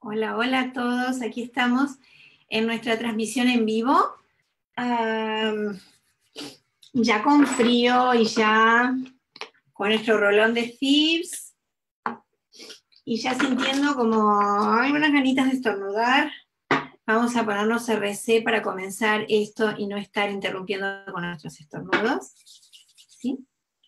Hola, hola a todos. Aquí estamos en nuestra transmisión en vivo. Ya con frío y ya con nuestro rolón de Thieves y ya sintiendo como algunas ganitas de estornudar. Vamos a ponernos RC para comenzar esto y no estar interrumpiendo con nuestros estornudos. ¿Sí?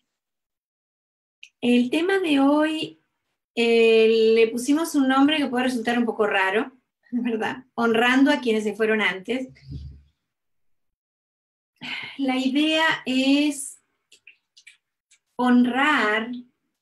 El tema de hoy le pusimos un nombre que puede resultar un poco raro, ¿verdad? Honrando a quienes se fueron antes. La idea es honrar,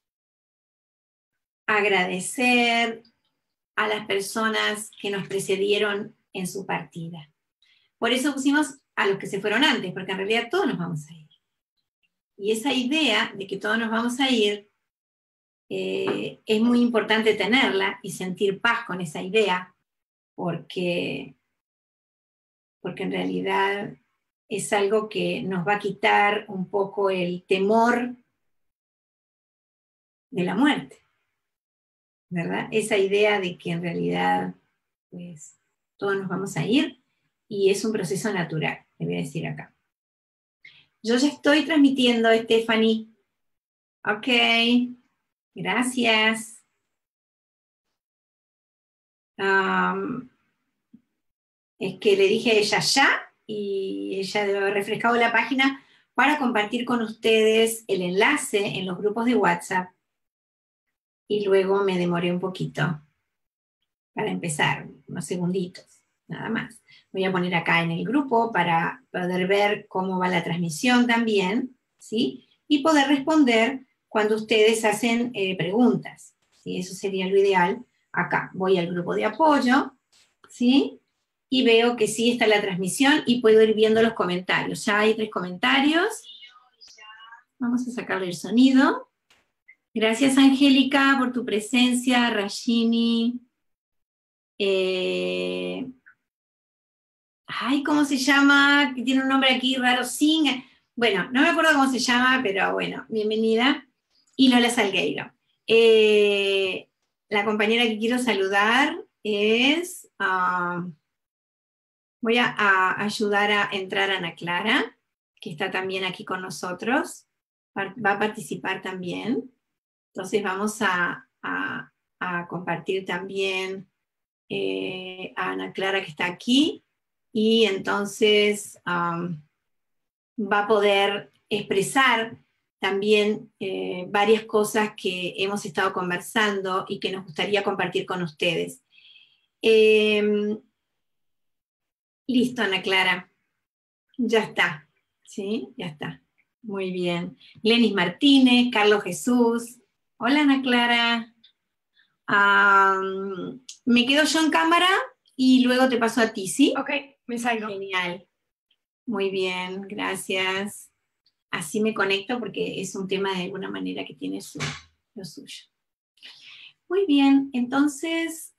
agradecer a las personas que nos precedieron en su partida. Por eso pusimos a los que se fueron antes, porque en realidad todos nos vamos a ir. Y esa idea de que todos nos vamos a ir, es muy importante tenerla y sentir paz con esa idea, porque en realidad es algo que nos va a quitar un poco el temor de la muerte, ¿verdad? Esa idea de que en realidad, pues, todos nos vamos a ir y es un proceso natural, le voy a decir acá. Yo ya estoy transmitiendo, Stephanie. Ok, gracias. Es que le dije a ella ya, y ella debe haber refrescado la página para compartir con ustedes el enlace en los grupos de WhatsApp. Y luego me demoré un poquito para empezar, unos segunditos, nada más. Voy a poner acá en el grupo para poder ver cómo va la transmisión también, ¿sí? Y poder responder cuando ustedes hacen preguntas, ¿sí? Eso sería lo ideal. Acá voy al grupo de apoyo, ¿sí? Y veo que sí está la transmisión y puedo ir viendo los comentarios. Ya hay 3 comentarios. Vamos a sacarle el sonido. Gracias, Angélica, por tu presencia, Rashini. Ay, ¿cómo se llama? Que tiene un nombre aquí raro, Singh. Bueno, no me acuerdo cómo se llama, pero bueno, bienvenida. Y Lola Salgueiro. La compañera que quiero saludar es... voy a ayudar a entrar a Ana Clara, que está también aquí con nosotros. Va a participar también. Entonces vamos a compartir también a Ana Clara, que está aquí, y entonces va a poder expresar también varias cosas que hemos estado conversando y que nos gustaría compartir con ustedes. Listo, Ana Clara. Ya está. ¿Sí? Ya está. Muy bien. Lenis Martínez, Carlos Jesús. Hola, Ana Clara. Me quedo yo en cámara y luego te paso a ti, ¿sí? Ok, me salgo. Genial. Muy bien, gracias. Así me conecto porque es un tema de alguna manera que tiene lo suyo. Muy bien, entonces,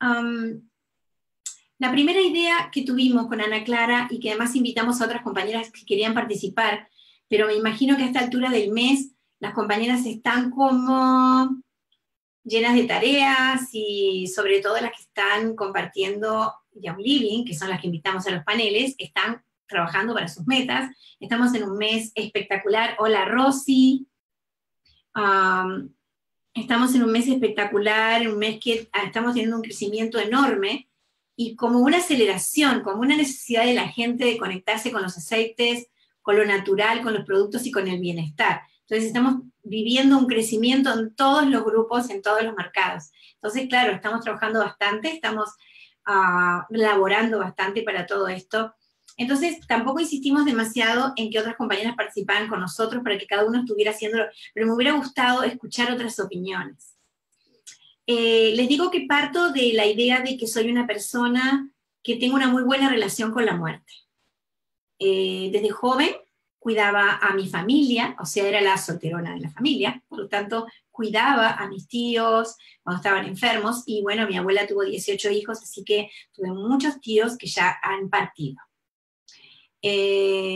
la primera idea que tuvimos con Ana Clara y que además invitamos a otras compañeras que querían participar, pero me imagino que a esta altura del mes las compañeras están como llenas de tareas y sobre todo las que están compartiendo Young Living, que son las que invitamos a los paneles, están trabajando para sus metas. Estamos en un mes espectacular. Hola, Rosy. Estamos en un mes espectacular, un mes que estamos teniendo un crecimiento enorme y como una aceleración, como una necesidad de la gente de conectarse con los aceites, con lo natural, con los productos y con el bienestar. Entonces estamos viviendo un crecimiento en todos los grupos, en todos los mercados. Entonces, claro, estamos trabajando bastante, estamos laborando bastante para todo esto. Entonces, tampoco insistimos demasiado en que otras compañeras participaran con nosotros para que cada uno estuviera haciéndolo, pero me hubiera gustado escuchar otras opiniones. Les digo que parto de la idea de que soy una persona que tengo una muy buena relación con la muerte. Desde joven cuidaba a mi familia, o sea, era la solterona de la familia, por lo tanto, cuidaba a mis tíos cuando estaban enfermos, y bueno, mi abuela tuvo 18 hijos, así que tuve muchos tíos que ya han partido.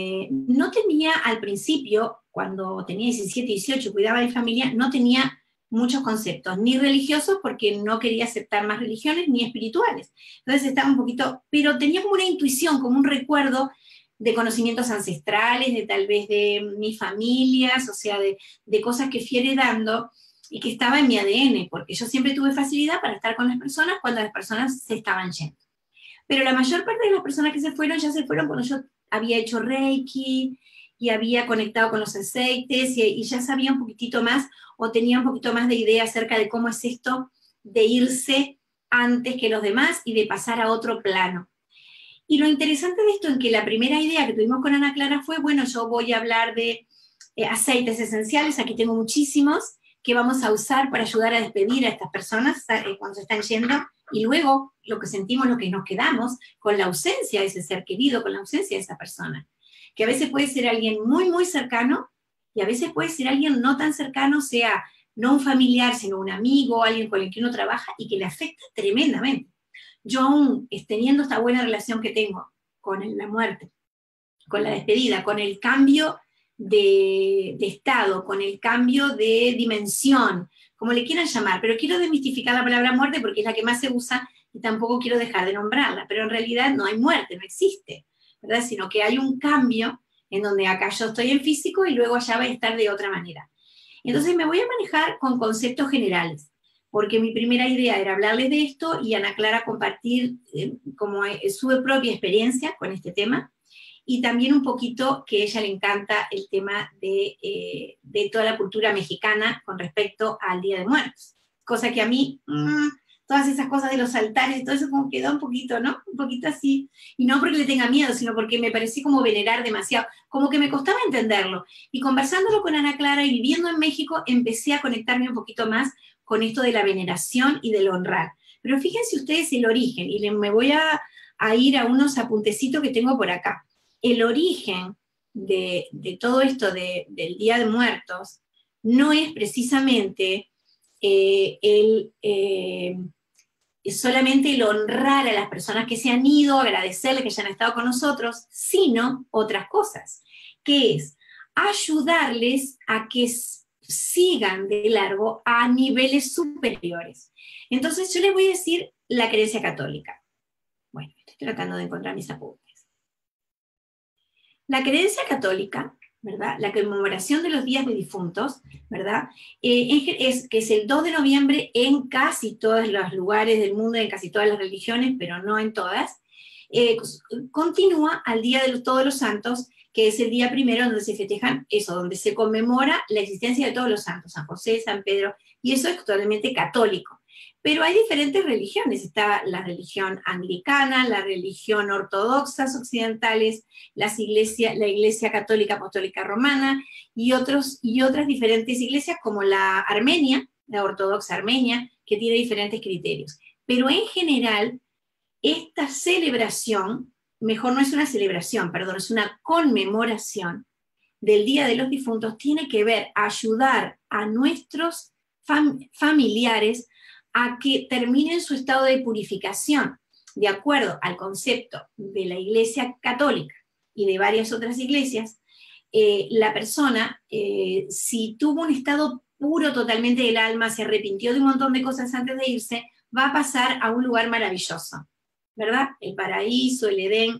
No tenía al principio, cuando tenía 17, 18, cuidaba de familia, no tenía muchos conceptos, ni religiosos porque no quería aceptar más religiones, ni espirituales. Entonces estaba un poquito, pero tenía como una intuición, como un recuerdo de conocimientos ancestrales, de tal vez de mis familias, o sea, de cosas que fui heredando y que estaba en mi ADN, porque yo siempre tuve facilidad para estar con las personas cuando las personas se estaban yendo. Pero la mayor parte de las personas que se fueron, ya se fueron cuando yo había hecho Reiki y había conectado con los aceites y ya sabía un poquitito más o tenía un poquito más de idea acerca de cómo es esto de irse antes que los demás y de pasar a otro plano. Y lo interesante de esto es que la primera idea que tuvimos con Ana Clara fue, bueno, yo voy a hablar de aceites esenciales, aquí tengo muchísimos, que vamos a usar para ayudar a despedir a estas personas cuando se están yendo, y luego lo que sentimos, lo que nos quedamos, con la ausencia de ese ser querido, con la ausencia de esa persona, que a veces puede ser alguien muy, muy cercano, y a veces puede ser alguien no tan cercano, sea no un familiar, sino un amigo, alguien con el que uno trabaja, y que le afecta tremendamente. Yo aún teniendo esta buena relación que tengo con la muerte, con la despedida, con el cambio de estado, con el cambio de dimensión, como le quieran llamar, pero quiero desmistificar la palabra muerte porque es la que más se usa y tampoco quiero dejar de nombrarla, pero en realidad no hay muerte, no existe, ¿verdad? Sino que hay un cambio en donde acá yo estoy en físico y luego allá va a estar de otra manera. Entonces me voy a manejar con conceptos generales, porque mi primera idea era hablarles de esto y Ana Clara compartir como su propia experiencia con este tema, y también un poquito que a ella le encanta el tema de toda la cultura mexicana con respecto al Día de Muertos, cosa que a mí, todas esas cosas de los altares y todo eso como quedó un poquito, ¿no? Un poquito así, y no porque le tenga miedo, sino porque me parecía como venerar demasiado, como que me costaba entenderlo, y conversándolo con Ana Clara y viviendo en México, empecé a conectarme un poquito más con esto de la veneración y del honrar. Pero fíjense ustedes el origen, y me voy a ir a unos apuntecitos que tengo por acá. El origen de todo esto del Día de Muertos no es precisamente solamente el honrar a las personas que se han ido, agradecerles que hayan estado con nosotros, sino otras cosas, que es ayudarles a que sigan de largo a niveles superiores. Entonces yo les voy a decir la creencia católica. Bueno, estoy tratando de encontrar mis apuntes. La creencia católica, ¿verdad? La conmemoración de los días de difuntos, ¿verdad? Es que es el 2 de noviembre en casi todos los lugares del mundo, en casi todas las religiones, pero no en todas. Continúa al Día de Todos los Santos, que es el día primero donde se festejan eso, donde se conmemora la existencia de todos los santos, San José, San Pedro, y eso es totalmente católico. Pero hay diferentes religiones, está la religión anglicana, la religión ortodoxas occidentales, la iglesia católica apostólica romana y otras diferentes iglesias como la armenia, la ortodoxa armenia, que tiene diferentes criterios. Pero en general, esta celebración, mejor no es una celebración, perdón, es una conmemoración del Día de los Difuntos, tiene que ver ayudar a nuestros familiares a que terminen su estado de purificación, de acuerdo al concepto de la Iglesia Católica y de varias otras iglesias. La persona, si tuvo un estado puro totalmente del alma, se arrepintió de un montón de cosas antes de irse, va a pasar a un lugar maravilloso, ¿verdad? El paraíso, el Edén.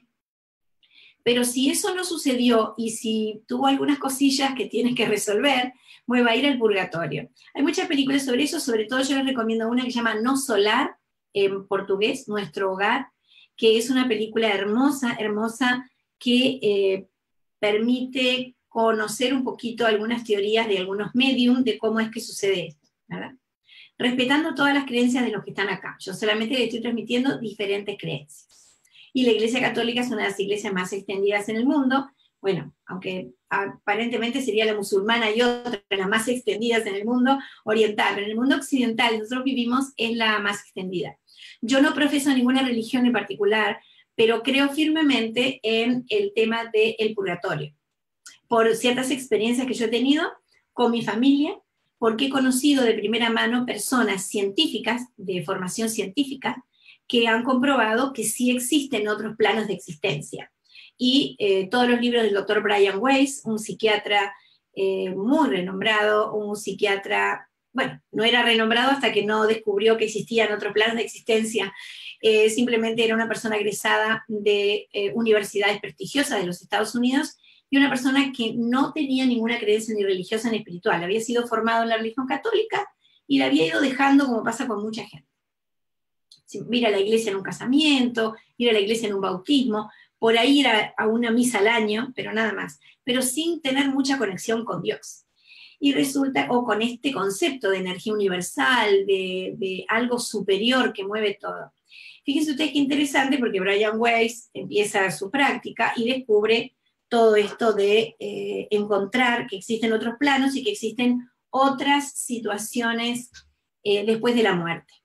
Pero si eso no sucedió y si tuvo algunas cosillas que tienes que resolver, va a ir al purgatorio. Hay muchas películas sobre eso, sobre todo yo les recomiendo una que se llama No Solar, en portugués, Nuestro Hogar, que es una película hermosa, hermosa, que permite conocer un poquito algunas teorías de algunos medium de cómo es que sucede esto, ¿verdad? Respetando todas las creencias de los que están acá. Yo solamente les estoy transmitiendo diferentes creencias. Y la Iglesia Católica es una de las iglesias más extendidas en el mundo, bueno, aunque aparentemente sería la musulmana y otra de las más extendidas en el mundo oriental, pero en el mundo occidental nosotros vivimos es la más extendida. Yo no profeso ninguna religión en particular, pero creo firmemente en el tema del purgatorio, por ciertas experiencias que yo he tenido con mi familia, porque he conocido de primera mano personas científicas, de formación científica, que han comprobado que sí existen otros planos de existencia. Y todos los libros del doctor Brian Weiss, un psiquiatra muy renombrado, un psiquiatra bueno, no era renombrado hasta que no descubrió que existían otros planos de existencia. Simplemente era una persona egresada de universidades prestigiosas de los Estados Unidos y una persona que no tenía ninguna creencia ni religiosa ni espiritual. Había sido formado en la religión católica y la había ido dejando, como pasa con mucha gente. Ir a la iglesia en un casamiento, ir a la iglesia en un bautismo, por ahí ir a una misa al año, pero nada más, pero sin tener mucha conexión con Dios. Y resulta, o con este concepto de energía universal, de algo superior que mueve todo. Fíjense ustedes qué interesante, porque Brian Weiss empieza su práctica y descubre todo esto de encontrar que existen otros planos y que existen otras situaciones después de la muerte.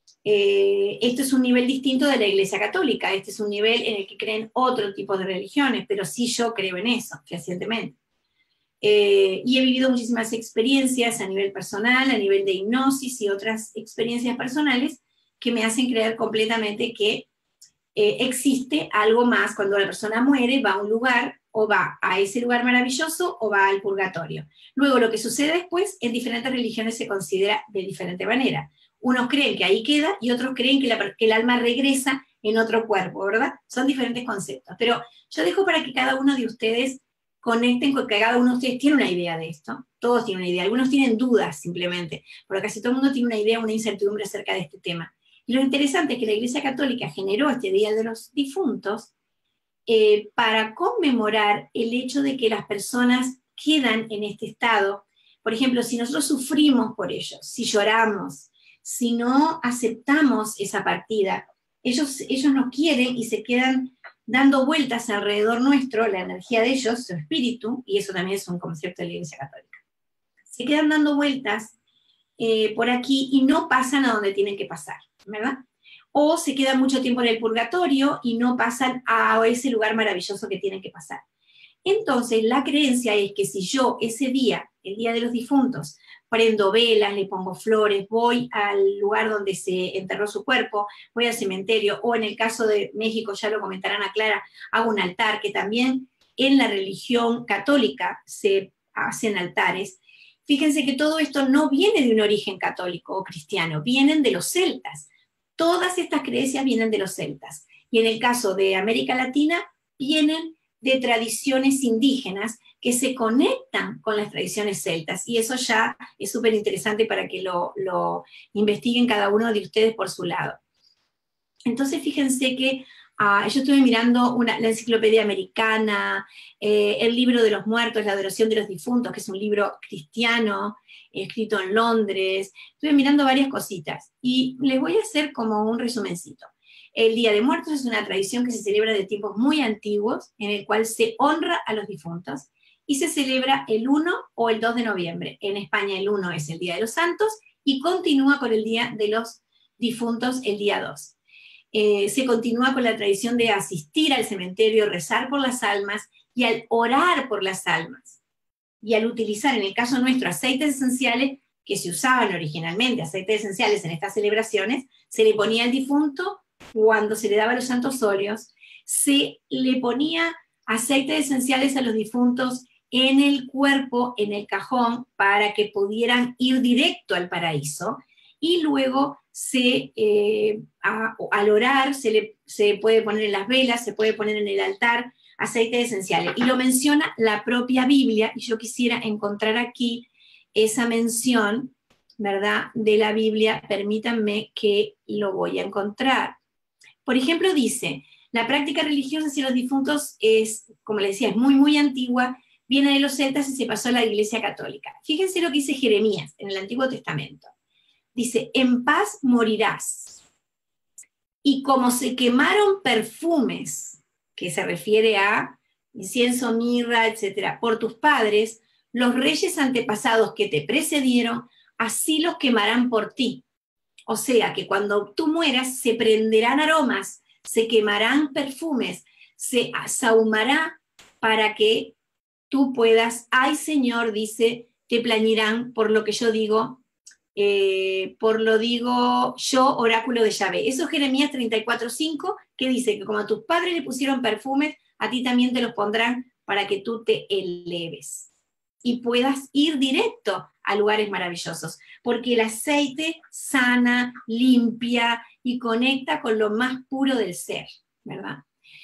Esto es un nivel distinto de la Iglesia Católica, este es un nivel en el que creen otro tipo de religiones, pero sí yo creo en eso, fehacientemente. Y he vivido muchísimas experiencias a nivel personal, a nivel de hipnosis y otras experiencias personales que me hacen creer completamente que existe algo más cuando la persona muere, va a un lugar, o va a ese lugar maravilloso, o va al purgatorio. Luego, lo que sucede después, en diferentes religiones se considera de diferente manera. Unos creen que ahí queda, y otros creen que el alma regresa en otro cuerpo, ¿verdad? Son diferentes conceptos. Pero yo dejo para que cada uno de ustedes conecten con que cada uno de ustedes tiene una idea de esto. Todos tienen una idea. Algunos tienen dudas, simplemente. Pero casi todo el mundo tiene una idea, una incertidumbre acerca de este tema. Y lo interesante es que la Iglesia Católica generó este Día de los Difuntos para conmemorar el hecho de que las personas quedan en este estado. Por ejemplo, si nosotros sufrimos por ellos, si lloramos, si no aceptamos esa partida, ellos nos quieren y se quedan dando vueltas alrededor nuestro, la energía de ellos, su espíritu, y eso también es un concepto de la Iglesia Católica. Se quedan dando vueltas por aquí y no pasan a donde tienen que pasar, ¿verdad? O se quedan mucho tiempo en el purgatorio y no pasan a ese lugar maravilloso que tienen que pasar. Entonces, la creencia es que si yo ese día, el Día de los Difuntos, prendo velas, le pongo flores, voy al lugar donde se enterró su cuerpo, voy al cementerio, o en el caso de México, ya lo comentarán a Clara, hago un altar, que también en la religión católica se hacen altares. Fíjense que todo esto no viene de un origen católico o cristiano, vienen de los celtas. Todas estas creencias vienen de los celtas. Y en el caso de América Latina, vienen de tradiciones indígenas que se conectan con las tradiciones celtas. Y eso ya es súper interesante para que lo investiguen cada uno de ustedes por su lado. Entonces, fíjense que yo estuve mirando la enciclopedia americana, el libro de los muertos, la adoración de los difuntos, que es un libro cristiano, escrito en Londres. Estuve mirando varias cositas y les voy a hacer como un resumencito. El Día de Muertos es una tradición que se celebra de tiempos muy antiguos, en el cual se honra a los difuntos, y se celebra el 1 o el 2 de noviembre. En España el 1 es el Día de los Santos, y continúa con el Día de los Difuntos el día 2. Se continúa con la tradición de asistir al cementerio, rezar por las almas, y al orar por las almas, y al utilizar, en el caso nuestro, aceites esenciales, que se usaban originalmente, aceites esenciales en estas celebraciones, se le ponía al difunto cuando se le daba los santos óleos, se le ponía aceites esenciales a los difuntos en el cuerpo, en el cajón, para que pudieran ir directo al paraíso, y luego al orar se puede poner en las velas, se puede poner en el altar aceites esenciales. Y lo menciona la propia Biblia, y yo quisiera encontrar aquí esa mención, ¿verdad?, de la Biblia. Permítanme que lo voy a encontrar. Por ejemplo, dice, la práctica religiosa hacia los difuntos es, como les decía, es muy, muy antigua, viene de los celtas y se pasó a la Iglesia Católica. Fíjense lo que dice Jeremías en el Antiguo Testamento. Dice, en paz morirás. Y como se quemaron perfumes, que se refiere a incienso, mirra, etc., por tus padres, los reyes antepasados que te precedieron, así los quemarán por ti. O sea, que cuando tú mueras, se prenderán aromas, se quemarán perfumes, se asahumará para que tú puedas, ay Señor, dice, te plañirán por lo que yo digo, por lo digo yo, oráculo de Yahvé. Eso es Jeremías 34:5, que dice que como a tus padres le pusieron perfumes, a ti también te los pondrán para que tú te eleves. y puedas ir directo a lugares maravillosos, porque el aceite sana, limpia y conecta con lo más puro del ser, ¿verdad?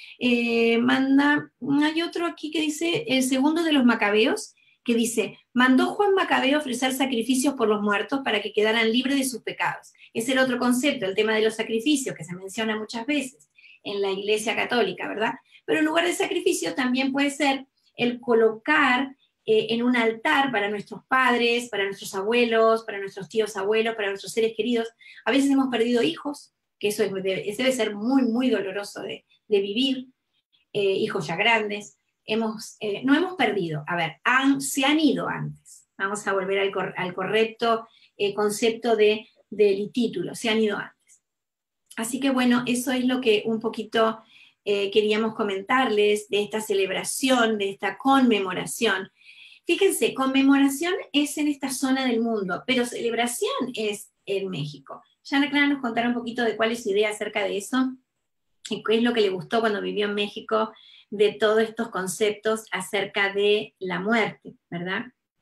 Hay otro aquí que dice, el segundo de los macabeos, que dice, mandó Juan Macabeo ofrecer sacrificios por los muertos para que quedaran libres de sus pecados. Es el otro concepto, el tema de los sacrificios, que se menciona muchas veces en la Iglesia Católica, ¿verdad? Pero en lugar de sacrificios también puede ser el colocar en un altar para nuestros padres, para nuestros abuelos, para nuestros tíos abuelos, para nuestros seres queridos. A veces hemos perdido hijos, que eso debe ser muy, muy doloroso de vivir, hijos ya grandes. No hemos perdido, a ver, se han ido antes. Vamos a volver al correcto concepto del título, se han ido antes. Así que bueno, eso es lo que un poquito queríamos comentarles de esta celebración, de esta conmemoración. Fíjense, conmemoración es en esta zona del mundo, pero celebración es en México. Ya Ana Clara nos contará un poquito de cuál es su idea acerca de eso y qué es lo que le gustó cuando vivió en México de todos estos conceptos acerca de la muerte, ¿verdad?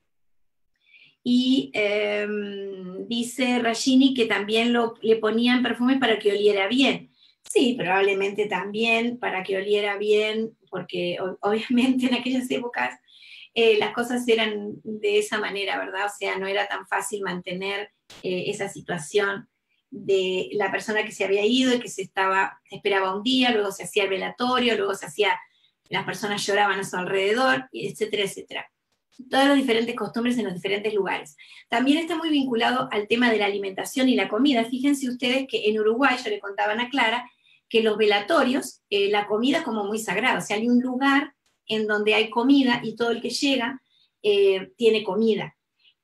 Y dice Rashini que también le ponían perfumes para que oliera bien. Sí, probablemente también para que oliera bien, porque obviamente en aquellas épocas las cosas eran de esa manera, ¿verdad? O sea, no era tan fácil mantener esa situación de la persona que se había ido y que se esperaba un día, luego se hacía el velatorio, luego las personas lloraban a su alrededor, etcétera, etcétera. Todas las diferentes costumbres en los diferentes lugares. También está muy vinculado al tema de la alimentación y la comida. Fíjense ustedes que en Uruguay, yo le contaba a Ana Clara, que los velatorios, la comida es como muy sagrada, o sea, hay un lugar en donde hay comida y todo el que llega tiene comida.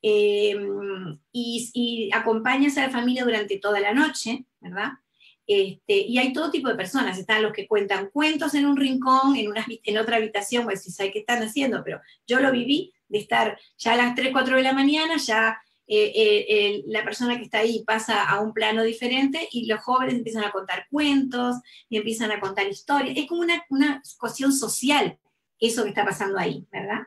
Y acompañas a la familia durante toda la noche, ¿verdad? Y hay todo tipo de personas, están los que cuentan cuentos en un rincón, en otra habitación, pues si sabe qué están haciendo, pero yo lo viví, de estar ya a las 3, 4 de la mañana, ya la persona que está ahí pasa a un plano diferente y los jóvenes empiezan a contar cuentos y empiezan a contar historias, es como una cuestión social, eso que está pasando ahí, ¿verdad?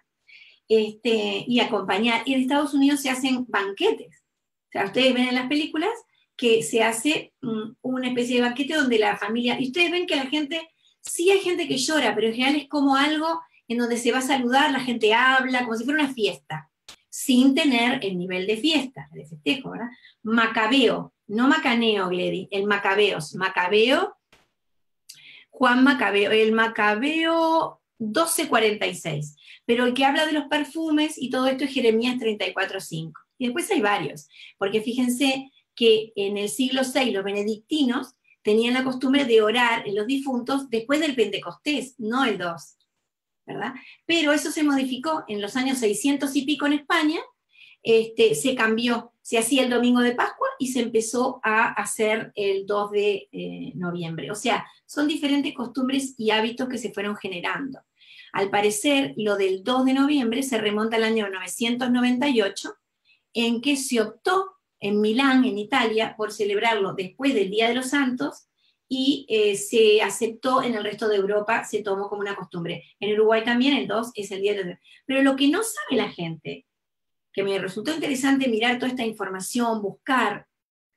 Y acompañar. Y en Estados Unidos se hacen banquetes. O sea, ustedes ven en las películas que se hace una especie de banquete donde la familia, y ustedes ven que la gente, sí hay gente que llora, pero en general es como algo en donde se va a saludar, la gente habla, como si fuera una fiesta, sin tener el nivel de fiesta, de festejo, ¿verdad? Macabeo, no macaneo, Gledy, el Macabeos, Macabeo, Juan Macabeo, el Macabeo 1246, pero el que habla de los perfumes y todo esto es Jeremías 34:5. Y después hay varios, porque fíjense que en el siglo VI los benedictinos tenían la costumbre de orar en los difuntos después del Pentecostés, no el 2, ¿verdad? Pero eso se modificó en los años 600 y pico en España, se cambió, se hacía el domingo de Pascua y se empezó a hacer el 2 de noviembre. O sea, son diferentes costumbres y hábitos que se fueron generando. Al parecer, lo del 2 de noviembre se remonta al año 998, en que se optó en Milán, en Italia, por celebrarlo después del Día de los Santos, y se aceptó en el resto de Europa, se tomó como una costumbre. En Uruguay también el 2 es el Día de los Santos. Pero lo que no sabe la gente, que me resultó interesante mirar toda esta información, buscar,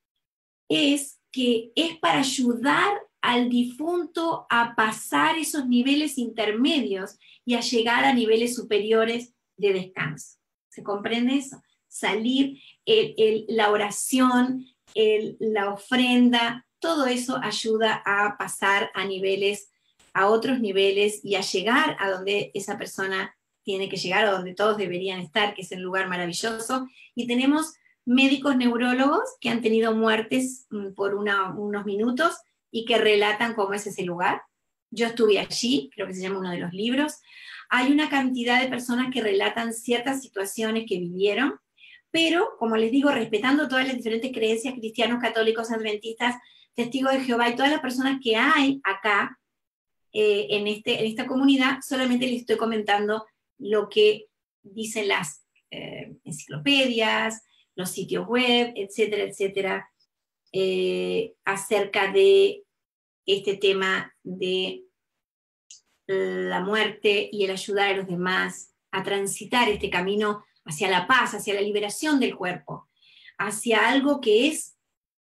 es que es para ayudar al difunto a pasar esos niveles intermedios y a llegar a niveles superiores de descanso. ¿Se comprende eso? Salir, la oración, la ofrenda, todo eso ayuda a pasar a otros niveles y a llegar a donde esa persona tiene que llegar, o donde todos deberían estar, que es el lugar maravilloso. Y tenemos médicos neurólogos que han tenido muertes por unos minutos y que relatan cómo es ese lugar. Yo estuve allí, creo que se llama uno de los libros. Hay una cantidad de personas que relatan ciertas situaciones que vivieron, pero, como les digo, respetando todas las diferentes creencias, cristianos, católicos, adventistas, testigos de Jehová y todas las personas que hay acá en esta comunidad, solamente les estoy comentando lo que dicen las enciclopedias, los sitios web, etcétera, etcétera, acerca de este tema de la muerte y el ayudar a los demás a transitar este camino hacia la paz, hacia la liberación del cuerpo, hacia algo que es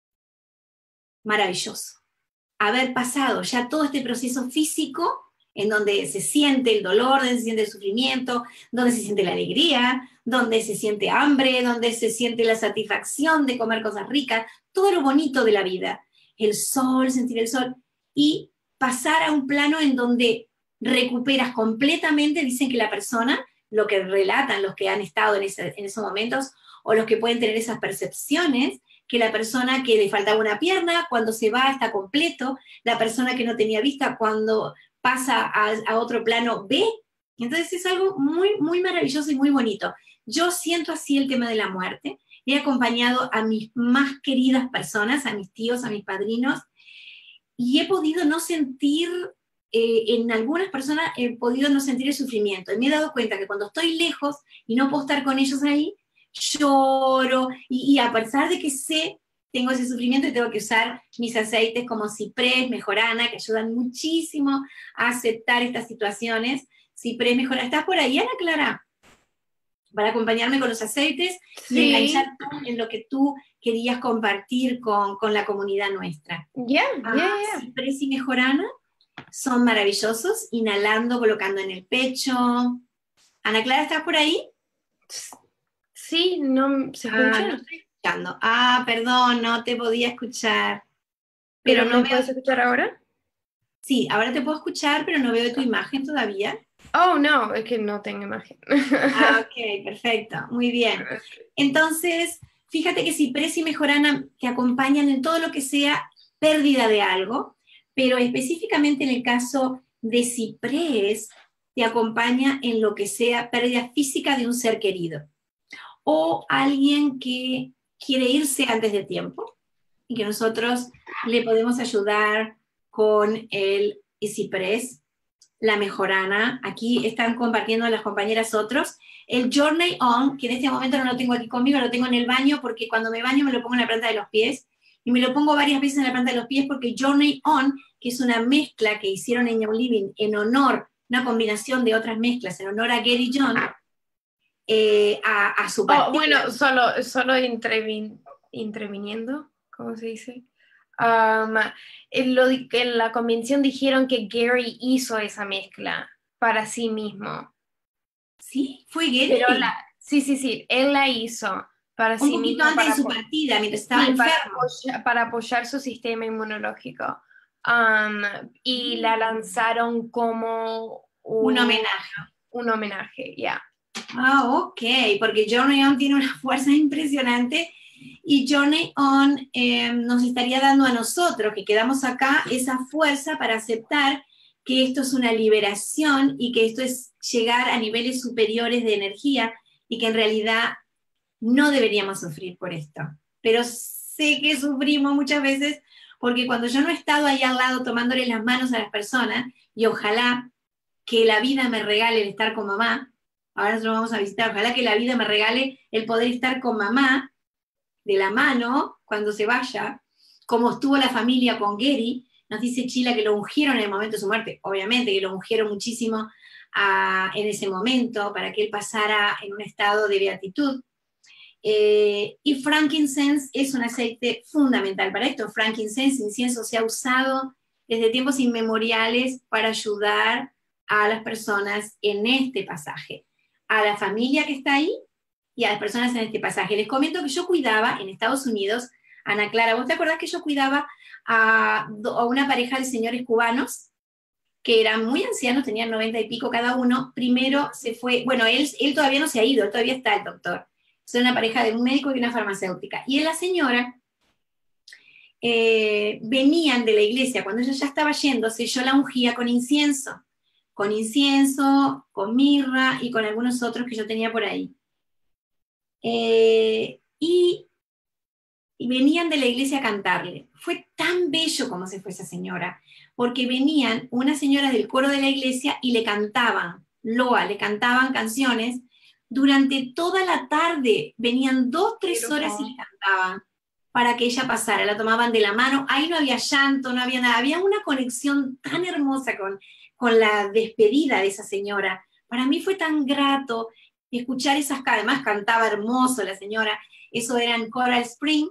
maravilloso. Haber pasado ya todo este proceso físico en donde se siente el dolor, donde se siente el sufrimiento, donde se siente la alegría, donde se siente hambre, donde se siente la satisfacción de comer cosas ricas, todo lo bonito de la vida, el sol, sentir el sol, y pasar a un plano en donde recuperas completamente, dicen que la persona, lo que relatan los que han estado en esos momentos, o los que pueden tener esas percepciones, que la persona que le faltaba una pierna, cuando se va está completo, la persona que no tenía vista, cuando pasa a otro plano, ve. Entonces es algo muy, muy maravilloso y muy bonito. Yo siento así el tema de la muerte. He acompañado a mis más queridas personas, a mis tíos, a mis padrinos, y he podido no sentir, en algunas personas he podido no sentir el sufrimiento. Y me he dado cuenta que cuando estoy lejos y no puedo estar con ellos ahí, lloro, y a pesar de que sé, tengo ese sufrimiento y tengo que usar mis aceites como ciprés, mejorana, que ayudan muchísimo a aceptar estas situaciones. Ciprés, mejorana, ¿estás por ahí, Ana Clara? Para acompañarme con los aceites y enganchar en lo que tú querías compartir con la comunidad nuestra. Ciprés y mejorana son maravillosos, inhalando, colocando en el pecho. Ana Clara, ¿estás por ahí? Sí, no se escucha. No estoy escuchando. Perdón, no te podía escuchar. ¿Pero no me puedes escuchar ahora? Sí, ahora te puedo escuchar, pero no veo tu imagen todavía. Oh, no, es que no tengo imagen. Ok, perfecto, muy bien. Entonces, fíjate que ciprés y mejorana te acompañan en todo lo que sea pérdida de algo, pero específicamente en el caso de ciprés, te acompaña en lo que sea pérdida física de un ser querido, o alguien que quiere irse antes de tiempo, y que nosotros le podemos ayudar con el ciprés, la mejorana. Aquí están compartiendo las compañeras otros. El Journey On, que en este momento no lo tengo aquí conmigo, lo tengo en el baño, porque cuando me baño me lo pongo en la planta de los pies, y me lo pongo varias veces en la planta de los pies, porque Journey On, que es una mezcla que hicieron en Young Living en honor, una combinación de otras mezclas, en honor a Gary John, a su partida. Bueno, solo interviniendo, ¿cómo se dice? En la convención dijeron que Gary hizo esa mezcla para sí mismo. ¿Sí? ¿Fue Gary? Pero sí, él la hizo para sí mismo. Un poquito antes de su partida, mientras estaba enfermo. Para apoyar su sistema inmunológico. Y la lanzaron como un homenaje. Un homenaje, ya. Ok, porque Journey On tiene una fuerza impresionante, y Journey On nos estaría dando a nosotros, que quedamos acá, esa fuerza para aceptar que esto es una liberación y que esto es llegar a niveles superiores de energía, y que en realidad no deberíamos sufrir por esto. Pero sé que sufrimos muchas veces, porque cuando yo no he estado ahí al lado tomándole las manos a las personas, y ojalá que la vida me regale el estar con mamá, ahora nosotros vamos a visitar, ojalá que la vida me regale el poder estar con mamá de la mano cuando se vaya, como estuvo la familia con Gary. Nos dice Chila que lo ungieron en el momento de su muerte, obviamente que lo ungieron muchísimo en ese momento para que él pasara en un estado de beatitud. Y frankincense es un aceite fundamental para esto. Frankincense, incienso, se ha usado desde tiempos inmemoriales para ayudar a las personas en este pasaje, a la familia que está ahí y a las personas en este pasaje. Les comento que yo cuidaba en Estados Unidos, Ana Clara, ¿vos te acordás que yo cuidaba a una pareja de señores cubanos que eran muy ancianos, tenían 90 y pico cada uno? Primero se fue, bueno, él todavía no se ha ido, él todavía está, el doctor. Son una pareja de un médico y una farmacéutica. Y la señora venían de la iglesia, cuando ella ya estaba yéndose, yo la ungía con incienso, con mirra y con algunos otros que yo tenía por ahí. Y venían de la iglesia a cantarle. Fue tan bello como se fue esa señora, porque venían unas señoras del coro de la iglesia y le cantaban loa, le cantaban canciones. Durante toda la tarde venían 2-3 horas y le cantaban para que ella pasara, la tomaban de la mano. Ahí no había llanto, no había nada, había una conexión tan hermosa con la despedida de esa señora. Para mí fue tan grato escuchar además cantaba hermoso la señora, eso era en Coral Spring,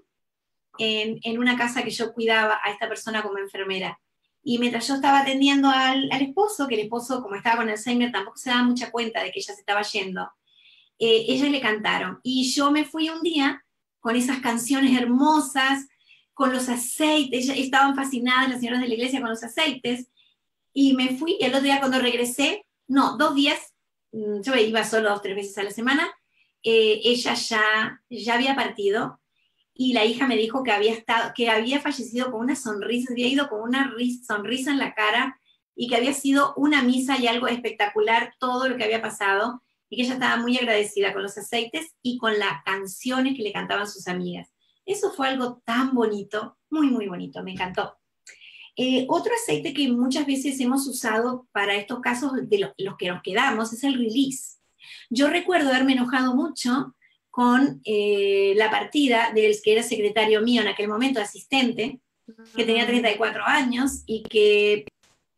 en una casa que yo cuidaba a esta persona como enfermera. Y mientras yo estaba atendiendo al esposo, que el esposo, como estaba con Alzheimer, tampoco se daba mucha cuenta de que ella se estaba yendo, ellas le cantaron. Y yo me fui un día con esas canciones hermosas, con los aceites, estaban fascinadas las señoras de la iglesia con los aceites, y me fui, y el otro día cuando regresé, no, 2 días, yo iba solo 2 o 3 veces a la semana, ella ya había partido, y la hija me dijo que había fallecido con una sonrisa, había ido con una sonrisa en la cara, y que había sido una misa y algo espectacular todo lo que había pasado, y que ella estaba muy agradecida con los aceites y con las canciones que le cantaban sus amigas. Eso fue algo tan bonito, muy, muy bonito, me encantó. Otro aceite que muchas veces hemos usado para estos casos de los que nos quedamos es el release. Yo recuerdo haberme enojado mucho con la partida del que era secretario mío en aquel momento, asistente, que tenía 34 años y que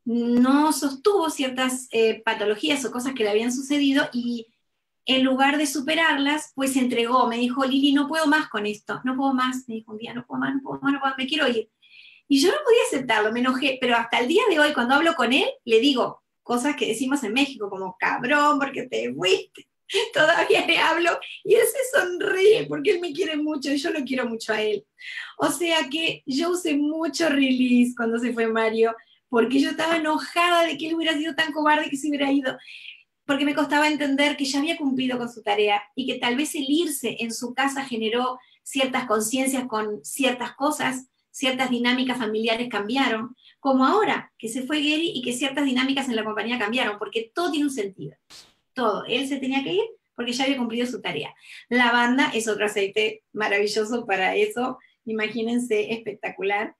no sostuvo ciertas patologías o cosas que le habían sucedido, y en lugar de superarlas, pues se entregó, me dijo, Lili, no puedo más con esto, no puedo más, me dijo un día, no puedo más, me quiero ir. Y yo no podía aceptarlo, me enojé, pero hasta el día de hoy, cuando hablo con él, le digo cosas que decimos en México, como cabrón, porque te fuiste. Todavía le hablo y él se sonríe porque él me quiere mucho y yo lo quiero mucho a él. O sea que yo usé mucho release cuando se fue Mario, porque yo estaba enojada de que él hubiera sido tan cobarde que se hubiera ido, porque me costaba entender que ya había cumplido con su tarea y que tal vez el irse en su casa generó ciertas conciencias con ciertas cosas, ciertas dinámicas familiares cambiaron, como ahora que se fue Gary y que ciertas dinámicas en la compañía cambiaron, porque todo tiene un sentido. Todo. Él se tenía que ir porque ya había cumplido su tarea. Lavanda es otro aceite maravilloso para eso, imagínense, espectacular.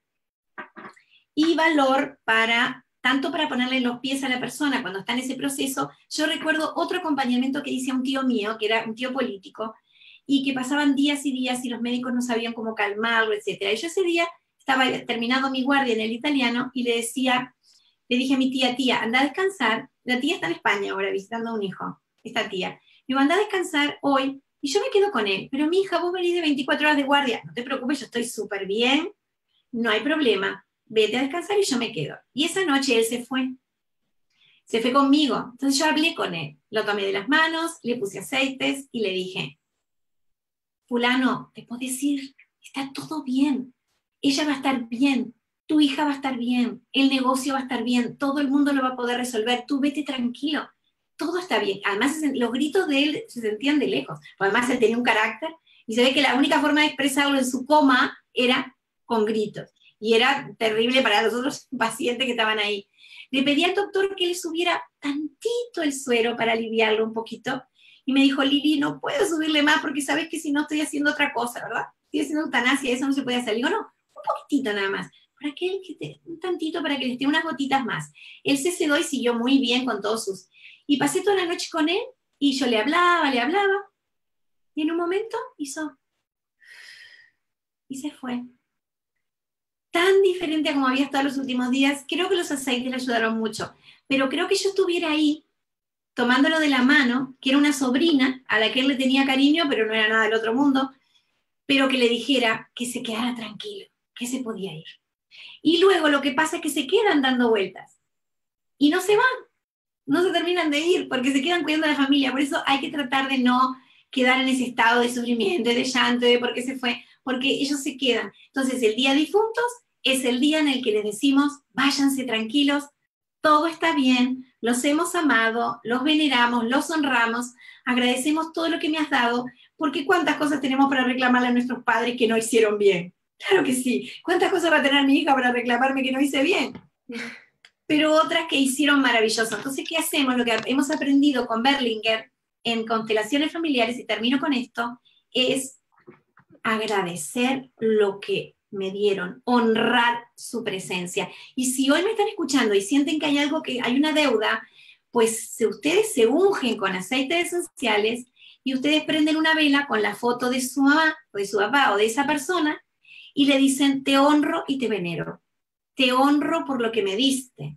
Y valor tanto para ponerle los pies a la persona cuando está en ese proceso. Yo recuerdo otro acompañamiento que hice a un tío mío, que era un tío político, y que pasaban días y días y los médicos no sabían cómo calmarlo, etc. Y yo ese día estaba terminando mi guardia en el italiano y le dije a mi tía, anda a descansar. La tía está en España ahora visitando a un hijo, esta tía. Digo, anda a descansar hoy y yo me quedo con él. Pero mi hija, vos venís de 24 horas de guardia, no te preocupes, yo estoy súper bien, no hay problema. Vete a descansar y yo me quedo. Y esa noche él se fue conmigo. Entonces yo hablé con él, lo tomé de las manos, le puse aceites y le dije, fulano, te puedo decir, está todo bien, ella va a estar bien, tu hija va a estar bien, el negocio va a estar bien, todo el mundo lo va a poder resolver, tú vete tranquilo, todo está bien. Además, los gritos de él se sentían de lejos, además él tenía un carácter, y se ve que la única forma de expresarlo en su coma era con gritos, y era terrible para los otros pacientes que estaban ahí. Le pedí al doctor que le subiera tantito el suero para aliviarlo un poquito, y me dijo, Lili, no puedo subirle más porque sabes que si no estoy haciendo otra cosa, ¿verdad? Estoy haciendo eutanasia, eso no se puede hacer. Le digo, no, un poquitito nada más, un tantito para que le esté unas gotitas más. Él se sedó y siguió muy bien con todos sus... Y pasé toda la noche con él y yo le hablaba, y en un momento hizo... y se fue. Tan diferente a como había estado los últimos días. Creo que los aceites le ayudaron mucho, pero creo que yo estuviera ahí tomándolo de la mano, que era una sobrina a la que él le tenía cariño, pero no era nada del otro mundo, pero que le dijera que se quedara tranquilo, que se podía ir. Y luego lo que pasa es que se quedan dando vueltas y no se van, no se terminan de ir porque se quedan cuidando a la familia. Por eso hay que tratar de no quedar en ese estado de sufrimiento, de llanto, de por qué se fue, porque ellos se quedan. Entonces el día de difuntos es el día en el que les decimos, váyanse tranquilos, todo está bien, los hemos amado, los veneramos, los honramos, agradecemos todo lo que me has dado, porque cuántas cosas tenemos para reclamarle a nuestros padres que no hicieron bien. Claro que sí. ¿Cuántas cosas va a tener mi hija para reclamarme que no hice bien? Pero otras que hicieron maravilloso. Entonces, ¿qué hacemos? Lo que hemos aprendido con Berlinger en constelaciones familiares, y termino con esto, es agradecer lo que me dieron, honrar su presencia. Y si hoy me están escuchando y sienten que hay algo, que hay una deuda, pues si ustedes se ungen con aceites esenciales y ustedes prenden una vela con la foto de su mamá o de su papá o de esa persona y le dicen, te honro y te venero, te honro por lo que me diste.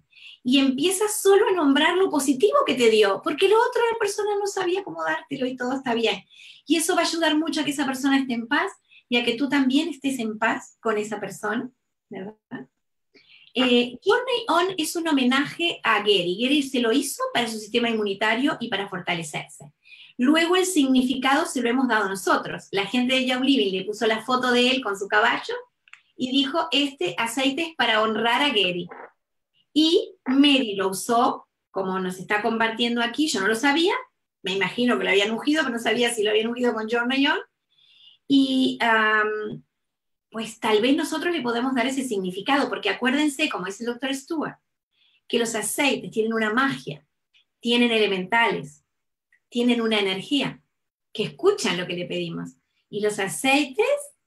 y empiezas solo a nombrar lo positivo que te dio, porque lo otro la persona no sabía cómo dártelo y todo está bien. Y eso va a ayudar mucho a que esa persona esté en paz y a que tú también estés en paz con esa persona, ¿verdad? Journey On es un homenaje a Gary. Gary se lo hizo para su sistema inmunitario y para fortalecerse. Luego el significado se lo hemos dado nosotros. La gente de Young Living le puso la foto de él con su caballo y dijo, este aceite es para honrar a Gary. Y Mary lo usó, como nos está compartiendo aquí, yo no lo sabía, me imagino que lo habían ungido, pero no sabía si lo habían ungido con Journey On. Y pues tal vez nosotros le podemos dar ese significado, porque acuérdense, como dice el doctor Stewart, que los aceites tienen una magia, tienen elementales, tienen una energía, que escuchan lo que le pedimos. Y los aceites,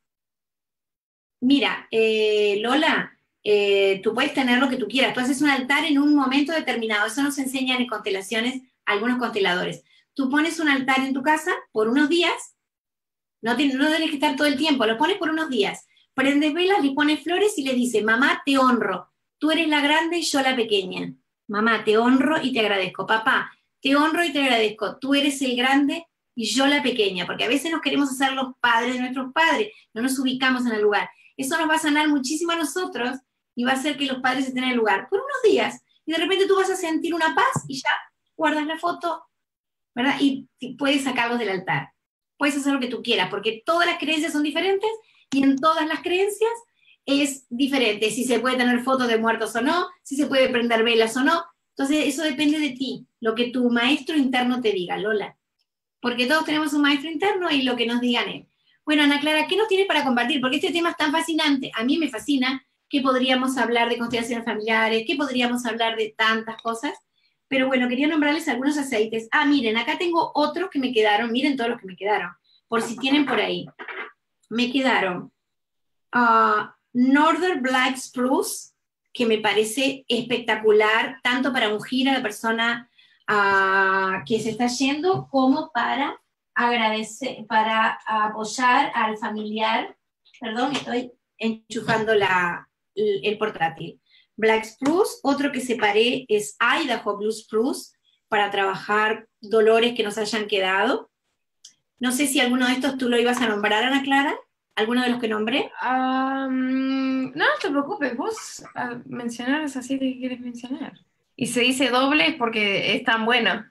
mira, Lola, tú puedes tener lo que tú quieras, tú haces un altar en un momento determinado, eso nos enseñan en constelaciones algunos consteladores. Tú pones un altar en tu casa por unos días, no tienes que estar todo el tiempo, lo pones por unos días, prendes velas, le pones flores y le dices, mamá, te honro, tú eres la grande y yo la pequeña. Mamá, te honro y te agradezco. Papá, te honro y te agradezco, tú eres el grande y yo la pequeña, porque a veces nos queremos hacer los padres de nuestros padres, no nos ubicamos en el lugar. Eso nos va a sanar muchísimo a nosotros y va a hacer que los padres estén en el lugar por unos días. Y de repente tú vas a sentir una paz y ya guardas la foto, ¿verdad? Y puedes sacarlos del altar. Puedes hacer lo que tú quieras, porque todas las creencias son diferentes y en todas las creencias es diferente. Si se puede tener fotos de muertos o no, si se puede prender velas o no. Entonces eso depende de ti, lo que tu maestro interno te diga, Lola. Porque todos tenemos un maestro interno y lo que nos digan él. Bueno, Ana Clara, ¿qué nos tienes para compartir? Porque este tema es tan fascinante, a mí me fascina, que podríamos hablar de constelaciones familiares, que podríamos hablar de tantas cosas, pero bueno, quería nombrarles algunos aceites. Ah, miren, acá tengo otros que me quedaron, miren todos los que me quedaron, por si tienen por ahí. Me quedaron Northern Black Spruce, que me parece espectacular, tanto para ungir a la persona que se está yendo, como para agradecer, para apoyar al familiar. Perdón, estoy enchufando el portátil. Black Spruce, otro que separé es Idaho Blue Spruce, para trabajar dolores que nos hayan quedado. No sé si alguno de estos tú lo ibas a nombrar, Ana Clara, alguno de los que nombré. No te preocupes, vos mencionas así que quieres mencionar. Y se dice doble porque es tan bueno.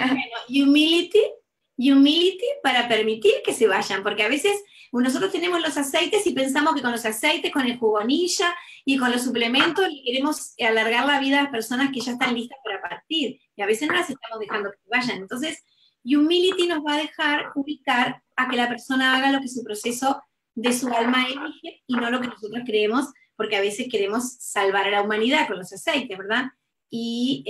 Humility para permitir que se vayan, porque a veces nosotros tenemos los aceites y pensamos que con los aceites, con el jugonilla y con los suplementos queremos alargar la vida a las personas que ya están listas para partir, y a veces no las estamos dejando que vayan. Entonces, Humility nos va a dejar ubicar a que la persona haga lo que su proceso de su alma elige y no lo que nosotros creemos, porque a veces queremos salvar a la humanidad con los aceites, ¿verdad? Y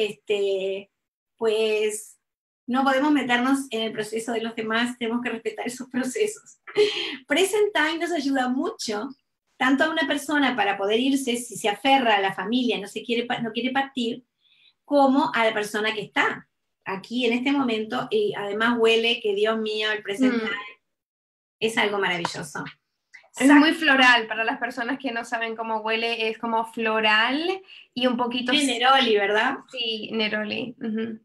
pues no podemos meternos en el proceso de los demás, tenemos que respetar esos procesos. Present Time nos ayuda mucho, tanto a una persona para poder irse, si se aferra a la familia, no quiere partir, como a la persona que está aquí en este momento, y además huele que, Dios mío, el Present Time es algo maravilloso. Es muy floral, para las personas que no saben cómo huele, es como floral y un poquito... Neroli, ¿verdad? Sí, Neroli.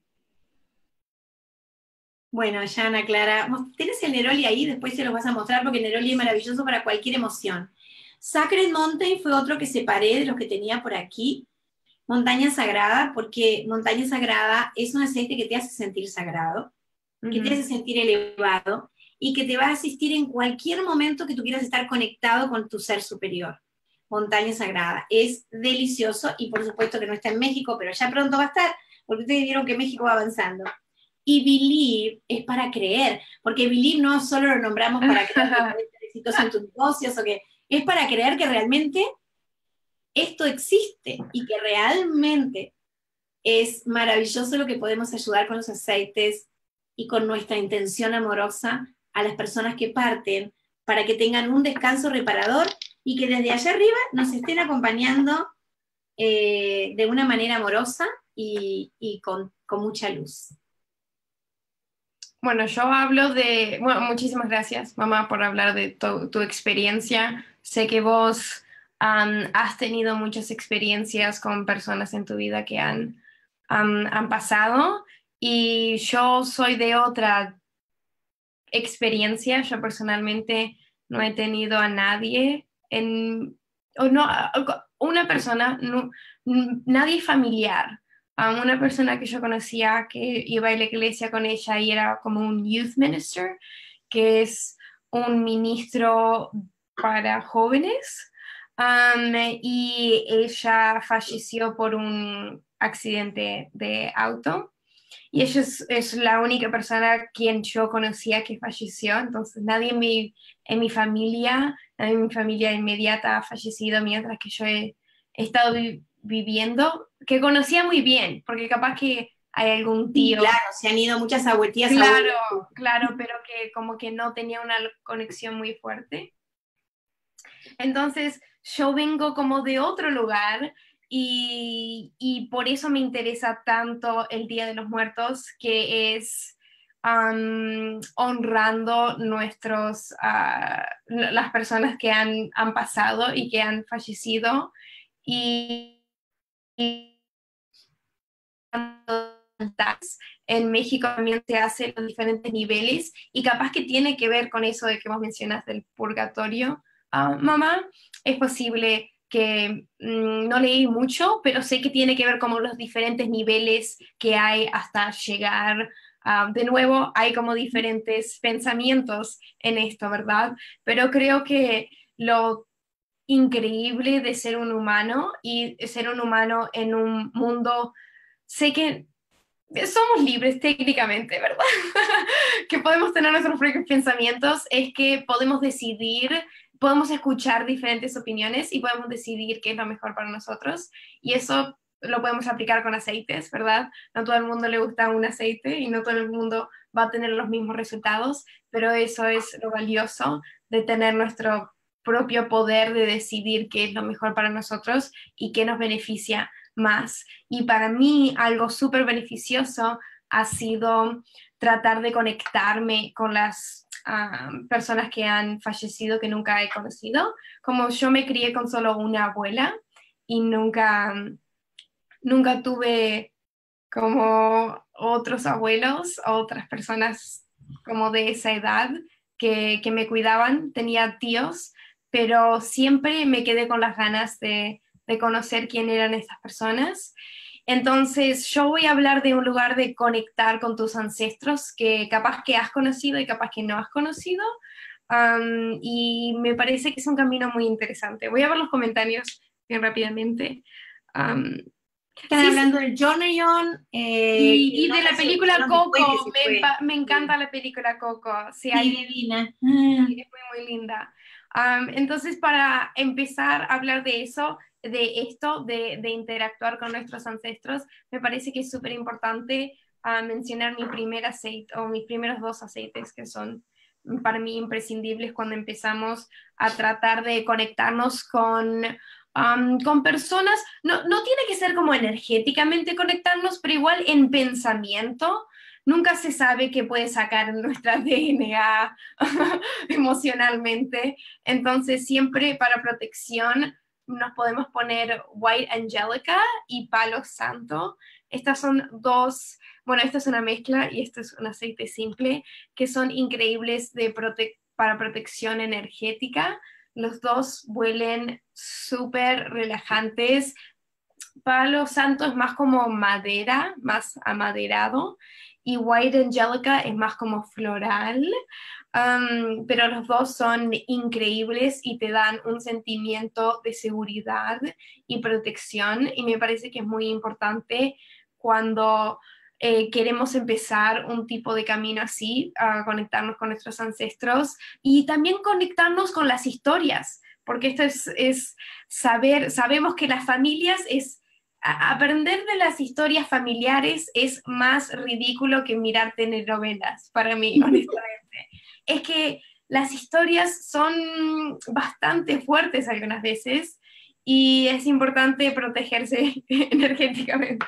Bueno, ya Ana Clara, tienes el Neroli ahí, después se los vas a mostrar porque el Neroli es maravilloso para cualquier emoción. Sacred Mountain fue otro que separé de los que tenía por aquí. Montaña Sagrada, porque Montaña Sagrada es un aceite que te hace sentir sagrado, que te hace sentir elevado y que te va a asistir en cualquier momento que tú quieras estar conectado con tu ser superior. Montaña Sagrada es delicioso y por supuesto que no está en México, pero ya pronto va a estar, porque ustedes vieron que México va avanzando. Y Believe es para creer, porque Believe no solo lo nombramos para creer que puedes ser exitoso en tus negocios, o que es para creer que realmente esto existe y que realmente es maravilloso lo que podemos ayudar con los aceites y con nuestra intención amorosa a las personas que parten, para que tengan un descanso reparador y que desde allá arriba nos estén acompañando de una manera amorosa y con mucha luz. Bueno, yo hablo de... Bueno, muchísimas gracias, mamá, por hablar de tu experiencia. Sé que vos has tenido muchas experiencias con personas en tu vida que han han pasado, y yo soy de otra experiencia. Yo personalmente no he tenido a nadie o no, una persona, no, nadie familiar, a una persona que yo conocía que iba a la iglesia con ella y era como un youth minister, que es un ministro para jóvenes, y ella falleció por un accidente de auto. Y ella es la única persona quien yo conocía que falleció, entonces nadie en mi familia, nadie en mi familia inmediata ha fallecido mientras que yo he estado viviendo, que conocía muy bien, porque capaz que hay algún Sí, tío, claro, se han ido muchas tías claro, abuelas. claro, pero que como que no tenía una conexión muy fuerte. Entonces, yo vengo como de otro lugar y por eso me interesa tanto el Día de los Muertos, que es honrando las personas que han pasado y que han fallecido. Y en México también se hace los diferentes niveles y capaz que tiene que ver con eso de que vos mencionas del purgatorio, mamá. Es posible que no leí mucho, pero sé que tiene que ver como los diferentes niveles que hay hasta llegar. De nuevo, hay como diferentes pensamientos en esto, ¿verdad? Pero creo que lo increíble de ser un humano y ser un humano en un mundo, sé que somos libres técnicamente, ¿verdad? Que podemos tener nuestros propios pensamientos, es que podemos decidir, podemos escuchar diferentes opiniones y podemos decidir qué es lo mejor para nosotros. Y eso lo podemos aplicar con aceites, ¿verdad? No todo el mundo le gusta un aceite y no todo el mundo va a tener los mismos resultados, pero eso es lo valioso de tener nuestro propio poder de decidir qué es lo mejor para nosotros y qué nos beneficia más. Y para mí algo súper beneficioso ha sido tratar de conectarme con las personas que han fallecido que nunca he conocido. Como yo me crié con solo una abuela y nunca tuve como otros abuelos o otras personas como de esa edad que me cuidaban. Tenía tíos, pero siempre me quedé con las ganas de conocer quién eran estas personas. Entonces, yo voy a hablar de un lugar de conectar con tus ancestros que capaz que has conocido y capaz que no has conocido. Y me parece que es un camino muy interesante. Voy a ver los comentarios bien rápidamente. Um, Están sí, hablando del John Leon, y no de la hace película años después que Coco, se fue. me encanta la película Coco. Sí, Sí, divina. sí, es muy, muy linda. Entonces, para empezar a hablar de eso, de esto, de interactuar con nuestros ancestros, me parece que es súper importante mencionar mi primer aceite o mis primeros dos aceites que son para mí imprescindibles cuando empezamos a tratar de conectarnos con personas. No, no tiene que ser como energéticamente conectarnos, pero igual en pensamiento. Nunca se sabe qué puede sacar en nuestra DNA emocionalmente. Entonces, siempre para protección nos podemos poner White Angelica y Palo Santo. Estas son dos, bueno, esta es una mezcla y esto es un aceite simple, que son increíbles para protección energética. Los dos huelen súper relajantes. Palo Santo es más como madera, más amaderado, y White Angelica es más como floral. Pero los dos son increíbles y te dan un sentimiento de seguridad y protección, y me parece que es muy importante cuando queremos empezar un tipo de camino así, a conectarnos con nuestros ancestros y también conectarnos con las historias, porque esto es saber, sabemos que las familias aprender de las historias familiares es más ridículo que mirar telenovelas, para mí, honestamente. Es que las historias son bastante fuertes algunas veces y es importante protegerse energéticamente.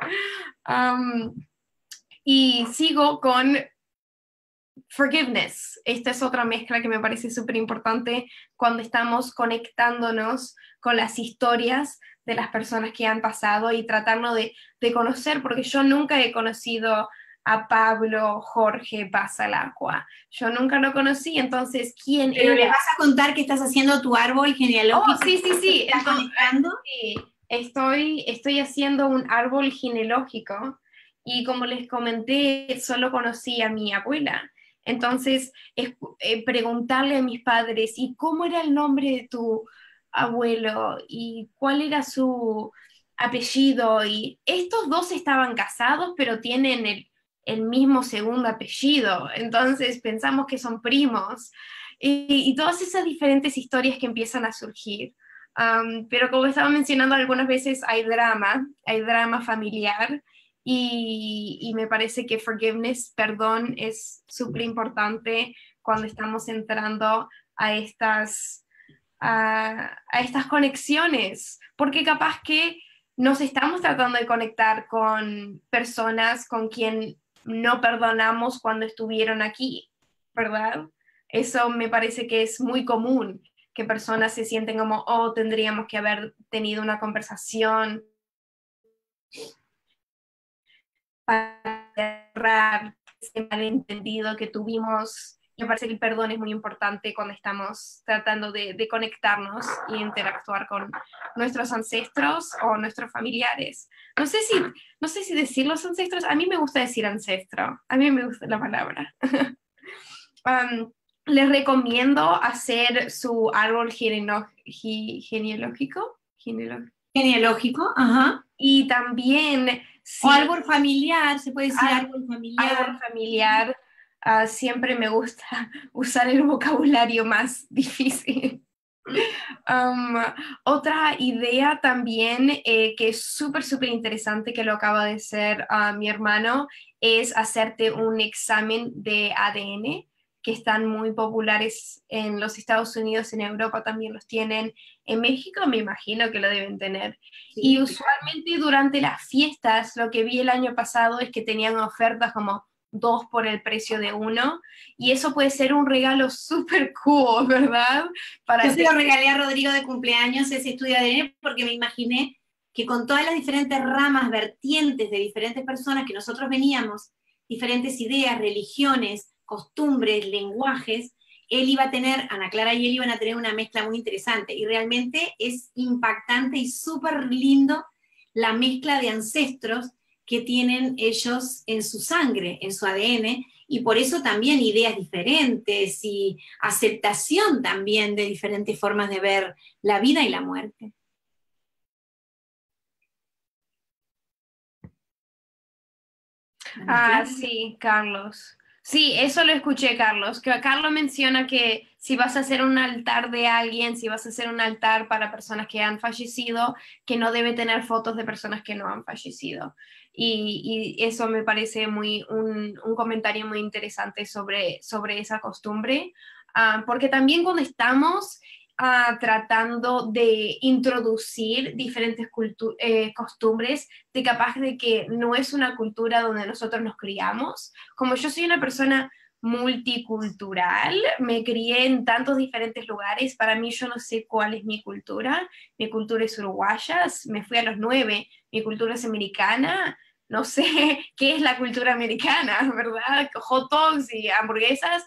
Um, y sigo con forgiveness. Esta es otra mezcla que me parece súper importante cuando estamos conectándonos con las historias de las personas que han pasado y tratarlo de conocer, porque yo nunca he conocido a Pablo Jorge Pasalacqua. Yo nunca lo conocí, entonces, ¿quién Pero les era? vas a contar que estás haciendo tu árbol Oh, genealógico. sí, sí, sí. ¿Estás Entonces, conectando? sí, estoy haciendo un árbol genealógico y como les comenté, solo conocí a mi abuela. Entonces, preguntarle a mis padres, ¿y cómo era el nombre de tu abuelo? ¿Y cuál era su apellido? Y estos dos estaban casados, pero tienen el mismo segundo apellido. Entonces, pensamos que son primos. Y todas esas diferentes historias que empiezan a surgir. Pero como estaba mencionando, algunas veces hay drama familiar y me parece que forgiveness, perdón, es súper importante cuando estamos entrando a a estas conexiones, porque capaz que nos estamos tratando de conectar con personas con quien no perdonamos cuando estuvieron aquí, ¿verdad? Eso me parece que es muy común, que personas se sienten como, oh, tendríamos que haber tenido una conversación para cerrar ese malentendido que tuvimos. Me parece que el perdón es muy importante cuando estamos tratando de conectarnos y interactuar con nuestros ancestros o nuestros familiares. No sé si decir los ancestros, a mí me gusta decir ancestro, a mí me gusta la palabra. um, Les recomiendo hacer su árbol genealógico, Genealógico, ajá. y también O si árbol familiar, se puede decir árbol árbol familiar. familiar, siempre me gusta usar el vocabulario más difícil. Um, Otra idea también que es súper, súper interesante que lo acaba de hacer mi hermano es hacerte un examen de ADN que están muy populares en los Estados Unidos, en Europa también los tienen, en México me imagino que lo deben tener. Y Sí, usualmente durante las fiestas, lo que vi el año pasado es que tenían ofertas como dos por el precio de uno, y eso puede ser un regalo súper cool, ¿verdad? yo Para se lo regalé a Rodrigo de cumpleaños ese estudio de ADN porque me imaginé que con todas las diferentes ramas, vertientes de diferentes personas que nosotros veníamos, diferentes ideas, religiones, costumbres, lenguajes, él iba a tener, Ana Clara y él iban a tener una mezcla muy interesante. Y realmente es impactante y súper lindo la mezcla de ancestros que tienen ellos en su sangre, en su ADN, y por eso también ideas diferentes y aceptación también de diferentes formas de ver la vida y la muerte. Ana Clara. Sí, Carlos. Sí, eso lo escuché, Carlos. Que Carlos menciona que si vas a hacer un altar de alguien, si vas a hacer un altar para personas que han fallecido, que no debe tener fotos de personas que no han fallecido. Y eso me parece un comentario muy interesante sobre esa costumbre. Porque también cuando estamos tratando de introducir diferentes costumbres, de capaz de que no es una cultura donde nosotros nos criamos. Como yo soy una persona multicultural, me crié en tantos diferentes lugares, para mí yo no sé cuál es mi cultura es uruguaya, me fui a los 9, mi cultura es americana, no sé qué es la cultura americana, ¿verdad? Hot dogs y hamburguesas.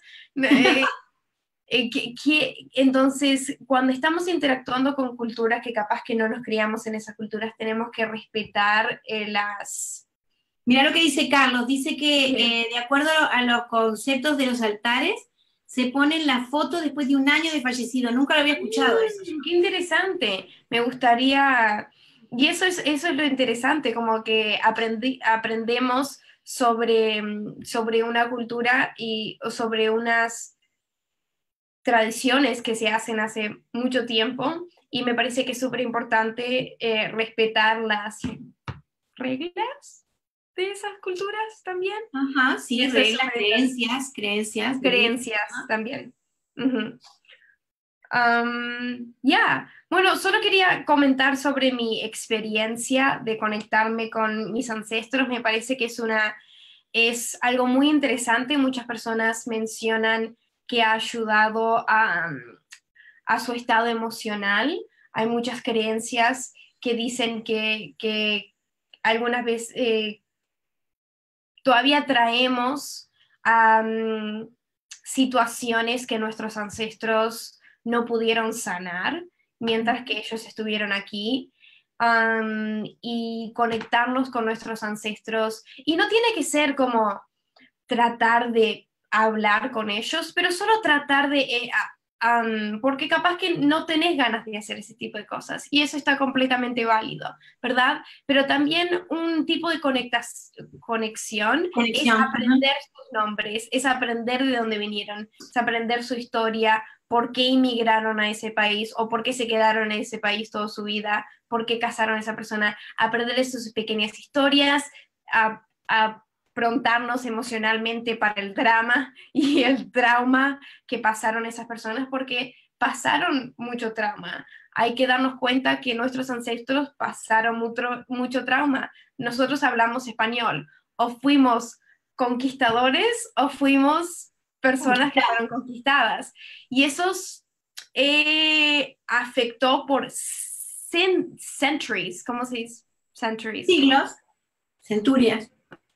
Entonces, cuando estamos interactuando con culturas que capaz que no nos criamos en esas culturas, tenemos que respetar las... Mira lo que dice Carlos, dice que Sí. de acuerdo a los conceptos de los altares, se ponen la foto después de un año de fallecido. Nunca lo había escuchado eso yo. Qué interesante. Me gustaría... Y eso es lo interesante, como que aprendemos sobre una cultura y o sobre unas tradiciones que se hacen hace mucho tiempo y me parece que es súper importante respetar las reglas de esas culturas también. Ajá, Y sí, eso es reglas, súper interesante. creencias, beliefs. Creencias también. Ujú. Bueno, solo quería comentar sobre mi experiencia de conectarme con mis ancestros. Me parece que es algo muy interesante. Muchas personas mencionan que ha ayudado a su estado emocional. Hay muchas creencias que dicen que algunas veces todavía traemos situaciones que nuestros ancestros no pudieron sanar mientras que ellos estuvieron aquí, y conectarnos con nuestros ancestros. Y no tiene que ser como tratar de hablar con ellos, pero solo tratar de porque capaz que no tenés ganas de hacer ese tipo de cosas, y eso está completamente válido, ¿verdad? Pero también un tipo de conexión es Conexión. aprender sus nombres, es aprender de dónde vinieron, es aprender su historia, por qué inmigraron a ese país, o por qué se quedaron en ese país toda su vida, por qué casaron a esa persona, aprender sus pequeñas historias, a afrontarnos emocionalmente para el drama y el trauma que pasaron esas personas, porque pasaron mucho trauma. Hay que darnos cuenta que nuestros ancestros pasaron mucho trauma. Nosotros hablamos español, o fuimos conquistadores o fuimos personas que fueron conquistadas. Y eso afectó por centuries, ¿cómo se dice? Centuries. Siglos, centurias.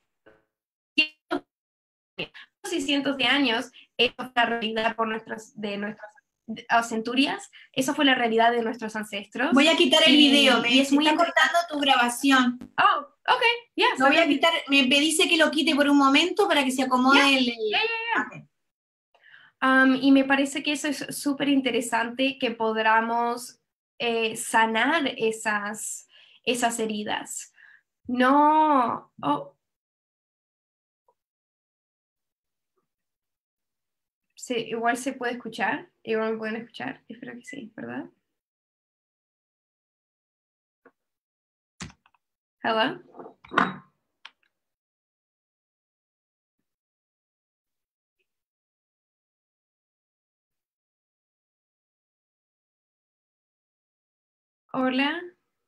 Y cientos de años, eso fue la realidad de nuestras centurias, eso fue la realidad de nuestros ancestros. Voy a quitar el video, y es muy está cortando tu grabación. Oh, ok, yeah. Lo voy a quitar, me dice que lo quite por un momento para que se acomode Yeah. Okay. Y me parece que eso es súper interesante, que podamos sanar esas heridas. No, sí, igual se puede escuchar, igual me pueden escuchar, espero que sí, ¿verdad? Hello? Hola?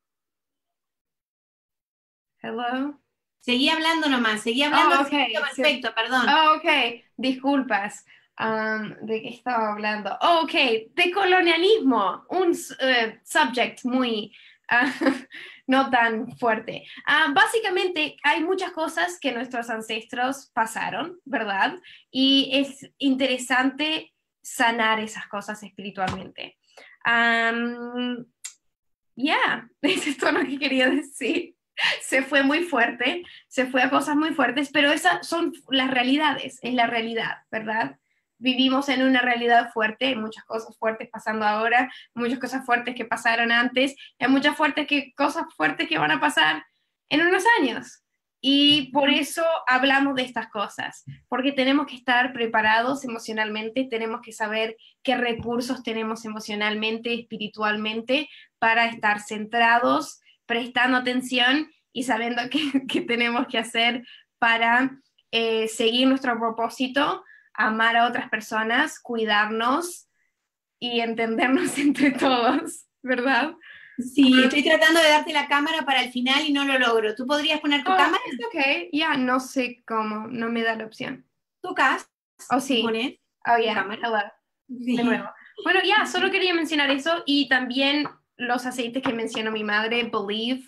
Hello? Seguí hablando nomás, seguí hablando. Okay. Perfecto, sí. Perdón. Ok, disculpas. ¿De qué estaba hablando? Ok, de colonialismo, un subject muy no tan fuerte. Básicamente hay muchas cosas que nuestros ancestros pasaron, ¿verdad? Y es interesante sanar esas cosas espiritualmente. Eso es todo lo que quería decir. Se fue muy fuerte, se fue a cosas muy fuertes, pero esas son las realidades, es la realidad, ¿verdad? Vivimos en una realidad fuerte, hay muchas cosas fuertes pasando ahora, muchas cosas fuertes que pasaron antes, hay muchas cosas fuertes que van a pasar en unos años. Y por eso hablamos de estas cosas, porque tenemos que estar preparados emocionalmente, tenemos que saber qué recursos tenemos emocionalmente, espiritualmente, para estar centrados, prestando atención y sabiendo qué tenemos que hacer para seguir nuestro propósito, amar a otras personas, cuidarnos y entendernos entre todos, ¿verdad? Sí, estoy tratando de darte la cámara para el final y no lo logro. ¿Tú podrías poner tu cámara? Ok, ya, no sé cómo, no me da la opción. ¿Tocas? Oh, sí. ¿Pones? Oh, yeah, hello. Sí. De nuevo. Bueno, ya, solo quería mencionar eso, y también los aceites que mencionó mi madre, Believe,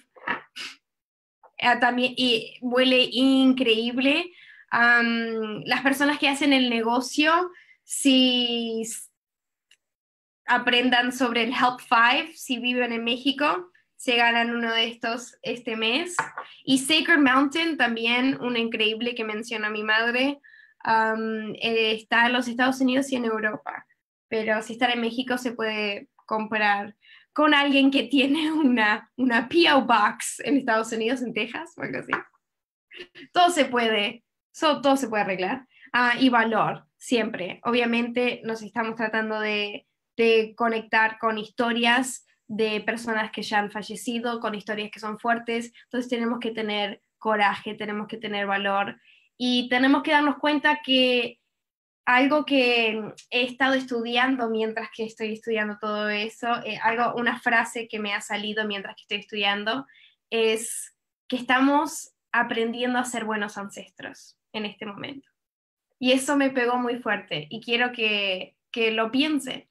también, y huele increíble. Las personas que hacen el negocio, si aprendan sobre el Help 5, si viven en México, se ganan uno de estos este mes. Y Sacred Mountain, también una increíble que menciona mi madre, está en los Estados Unidos y en Europa, pero si está en México se puede comprar con alguien que tiene una P.O. Box en Estados Unidos, en Texas, o algo así. Todo se puede, todo se puede arreglar. Y valor, siempre. Obviamente nos estamos tratando de conectar con historias de personas que ya han fallecido, con historias que son fuertes, entonces tenemos que tener coraje, tenemos que tener valor, y tenemos que darnos cuenta que algo que he estado estudiando mientras que estoy estudiando todo eso, una frase que me ha salido mientras que estoy estudiando, es que estamos aprendiendo a ser buenos ancestros en este momento. Y eso me pegó muy fuerte, y quiero que lo piensen,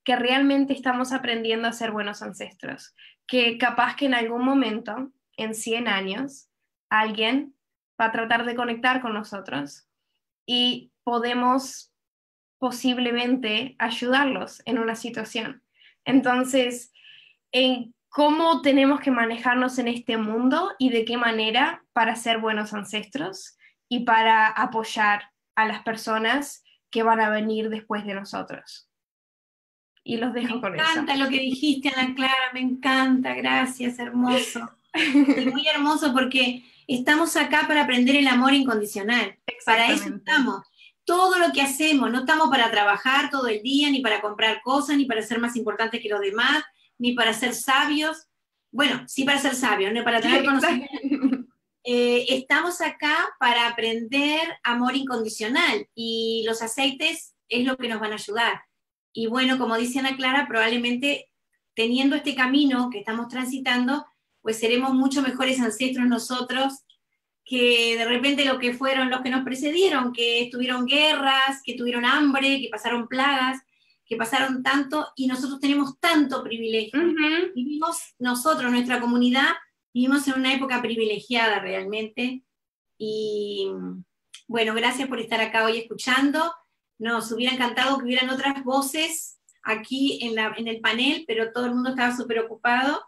que realmente estamos aprendiendo a ser buenos ancestros, que capaz que en algún momento, en 100 años, alguien va a tratar de conectar con nosotros y podemos posiblemente ayudarlos en una situación. Entonces, en cómo tenemos que manejarnos en este mundo y de qué manera para ser buenos ancestros y para apoyar a las personas que van a venir después de nosotros. Y los dejo con eso. Me encanta lo que dijiste, Ana Clara, me encanta, gracias, hermoso. Y muy hermoso porque estamos acá para aprender el amor incondicional. Para eso estamos. Todo lo que hacemos, no estamos para trabajar todo el día, ni para comprar cosas, ni para ser más importantes que los demás, ni para ser sabios. Bueno, sí para ser sabios, no para tener conocimiento. Estamos acá para aprender amor incondicional y los aceites es lo que nos van a ayudar. Y bueno, como dice Ana Clara, probablemente teniendo este camino que estamos transitando, pues seremos mucho mejores ancestros nosotros que de repente lo que fueron los que nos precedieron, que tuvieron guerras, que tuvieron hambre, que pasaron plagas, que pasaron tanto, y nosotros tenemos tanto privilegio. Vivimos nosotros, nuestra comunidad, vivimos en una época privilegiada realmente, y bueno, gracias por estar acá hoy escuchando. Nos hubiera encantado que hubieran otras voces aquí en el panel, pero todo el mundo estaba súper ocupado.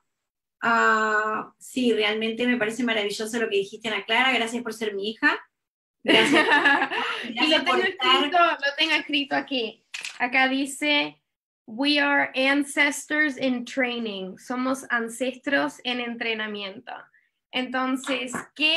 Sí, realmente me parece maravilloso lo que dijiste, Ana Clara. Gracias por ser mi hija. Gracias, y lo tengo escrito aquí. Acá dice, we are ancestors in training. Somos ancestros en entrenamiento. Entonces,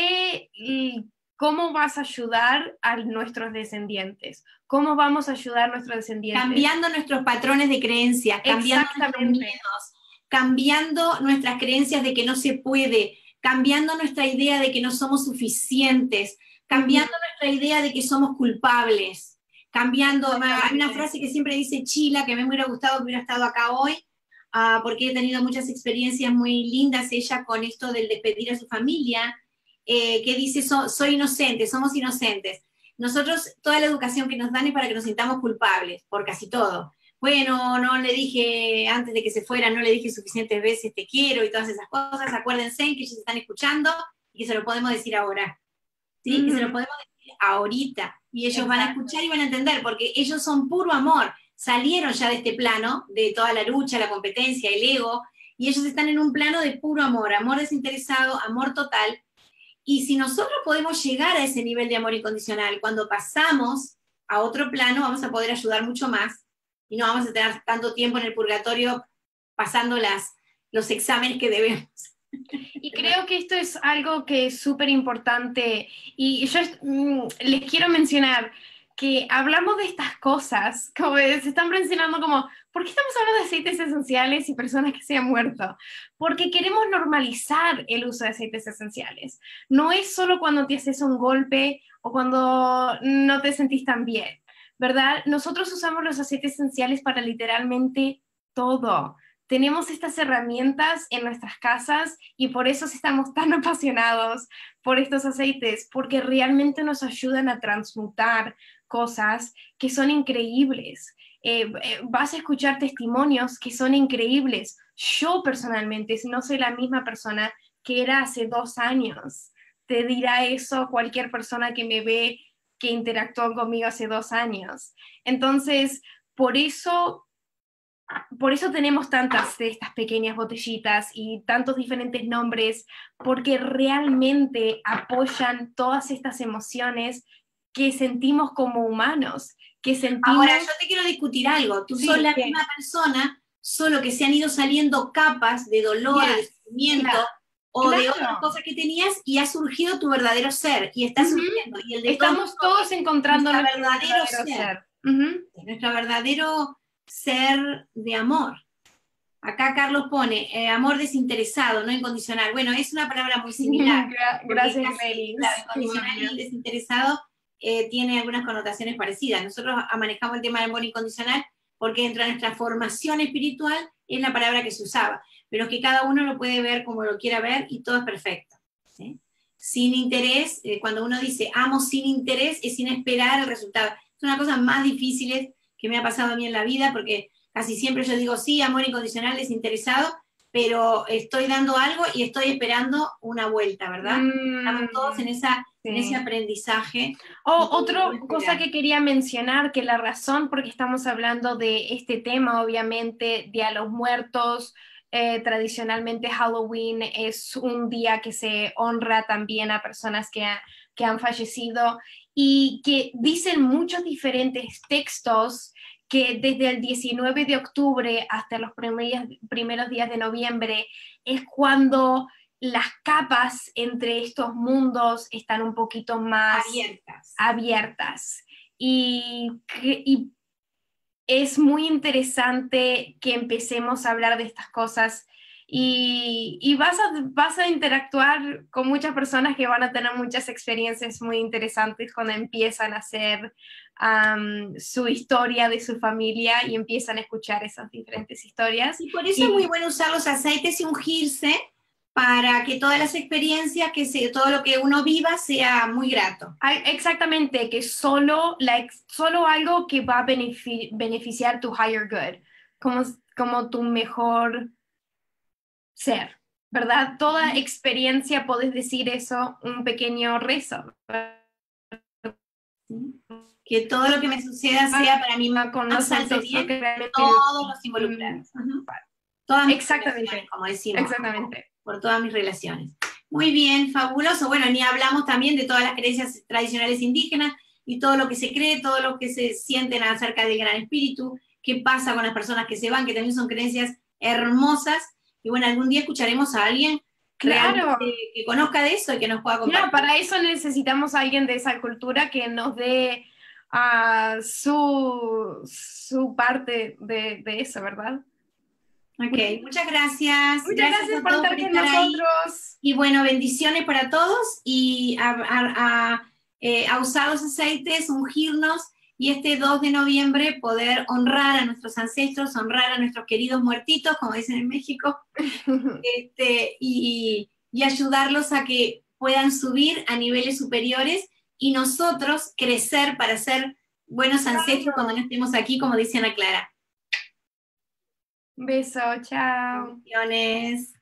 ¿cómo vas a ayudar a nuestros descendientes? ¿Cómo vamos a ayudar a nuestros descendientes? Cambiando nuestros patrones de creencias, cambiando nuestros miedos, cambiando nuestras creencias de que no se puede, cambiando nuestra idea de que no somos suficientes, cambiando nuestra idea de que somos culpables, cambiando, hay una frase que siempre dice Chila, que me hubiera gustado que hubiera estado acá hoy, porque he tenido muchas experiencias muy lindas ella con esto del despedir a su familia, que dice, soy inocente, somos inocentes. Nosotros, toda la educación que nos dan es para que nos sintamos culpables, por casi todo. Bueno, no le dije, antes de que se fuera, no le dije suficientes veces te quiero y todas esas cosas. Acuérdense que ellos están escuchando y que se lo podemos decir ahora. ¿Sí? Que se lo podemos decir ahorita. Y ellos van a escuchar y van a entender, porque ellos son puro amor. Salieron ya de este plano, de toda la lucha, la competencia, el ego, y ellos están en un plano de puro amor, amor desinteresado, amor total. Y si nosotros podemos llegar a ese nivel de amor incondicional, cuando pasamos a otro plano, vamos a poder ayudar mucho más y no vamos a tener tanto tiempo en el purgatorio pasando los exámenes que debemos. Y creo que esto es algo que es súper importante y yo les quiero mencionar que hablamos de estas cosas, como se están mencionando como, ¿por qué estamos hablando de aceites esenciales y personas que se han muerto? Porque queremos normalizar el uso de aceites esenciales. No es solo cuando te haces un golpe o cuando no te sentís tan bien, ¿verdad? Nosotros usamos los aceites esenciales para literalmente todo. Tenemos estas herramientas en nuestras casas y por eso estamos tan apasionados por estos aceites, porque realmente nos ayudan a transmutar cosas que son increíbles. Vas a escuchar testimonios que son increíbles. Yo personalmente, si no soy la misma persona que era hace 2 años, te dirá eso cualquier persona que me ve que interactuó conmigo hace 2 años. Entonces, por eso tenemos tantas de estas pequeñas botellitas y tantos diferentes nombres, porque realmente apoyan todas estas emociones que sentimos como humanos, que sentimos... Ahora, yo te quiero discutir algo. Tú sos la misma persona, solo que se han ido saliendo capas de dolor, de sufrimiento, de otras cosas que tenías, y ha surgido tu verdadero ser, y está surgiendo. Y el de estamos todos encontrando nuestro verdadero ser. Nuestro verdadero ser de amor. Acá Carlos pone amor desinteresado, no incondicional. Bueno, es una palabra muy similar. Gracias, Meli. Incondicional y desinteresado tiene algunas connotaciones parecidas. Nosotros manejamos el tema del amor incondicional porque dentro de nuestra formación espiritual es la palabra que se usaba, pero que cada uno lo puede ver como lo quiera ver y todo es perfecto. ¿Sí? Sin interés, cuando uno dice amo sin interés, es sin esperar el resultado. Es una cosa más difícil que me ha pasado a mí en la vida, porque casi siempre yo digo sí, amor incondicional, desinteresado, pero estoy dando algo y estoy esperando una vuelta, ¿verdad? Estamos todos en ese aprendizaje. Otra cosa que quería mencionar, que la razón por qué estamos hablando de este tema, obviamente, Día de los Muertos, tradicionalmente Halloween es un día que se honra también a personas que han fallecido y que dicen muchos diferentes textos que desde el 19 de octubre hasta los primeros días de noviembre es cuando las capas entre estos mundos están un poquito más abiertas. Y es muy interesante que empecemos a hablar de estas cosas y vas a interactuar con muchas personas que van a tener muchas experiencias muy interesantes cuando empiezan a hacer su historia de su familia y empiezan a escuchar esas diferentes historias. Y por eso es muy bueno usar los aceites y ungirse para que todas las experiencias, todo lo que uno viva sea muy grato. Exactamente, que solo algo que va a beneficiar tu higher good, como tu mejor ser, ¿verdad? Toda experiencia, puedes decir eso, un pequeño rezo. Que todo lo que me suceda sea para mí con los santos, bien, todos los involucrados. Todas mis relaciones, como decimos. Exactamente. Por todas mis relaciones. Muy bien, fabuloso. Bueno, ni hablamos también de todas las creencias tradicionales indígenas y todo lo que se cree, todo lo que se sienten acerca del Gran Espíritu, qué pasa con las personas que se van, que también son creencias hermosas. Y bueno, algún día escucharemos a alguien realmente que conozca de eso y que nos pueda compartir. Para eso necesitamos a alguien de esa cultura que nos dé su parte de eso, ¿verdad? Ok, muchas gracias. Muchas gracias por estar con nosotros. Y bueno, bendiciones para todos y a usar los aceites, ungirnos y este 2 de noviembre poder honrar a nuestros ancestros, honrar a nuestros queridos muertitos, como dicen en México, y ayudarlos a que puedan subir a niveles superiores y nosotros crecer para ser buenos ancestros cuando no estemos aquí, como dice Ana Clara. Un beso, chao. Bendiciones.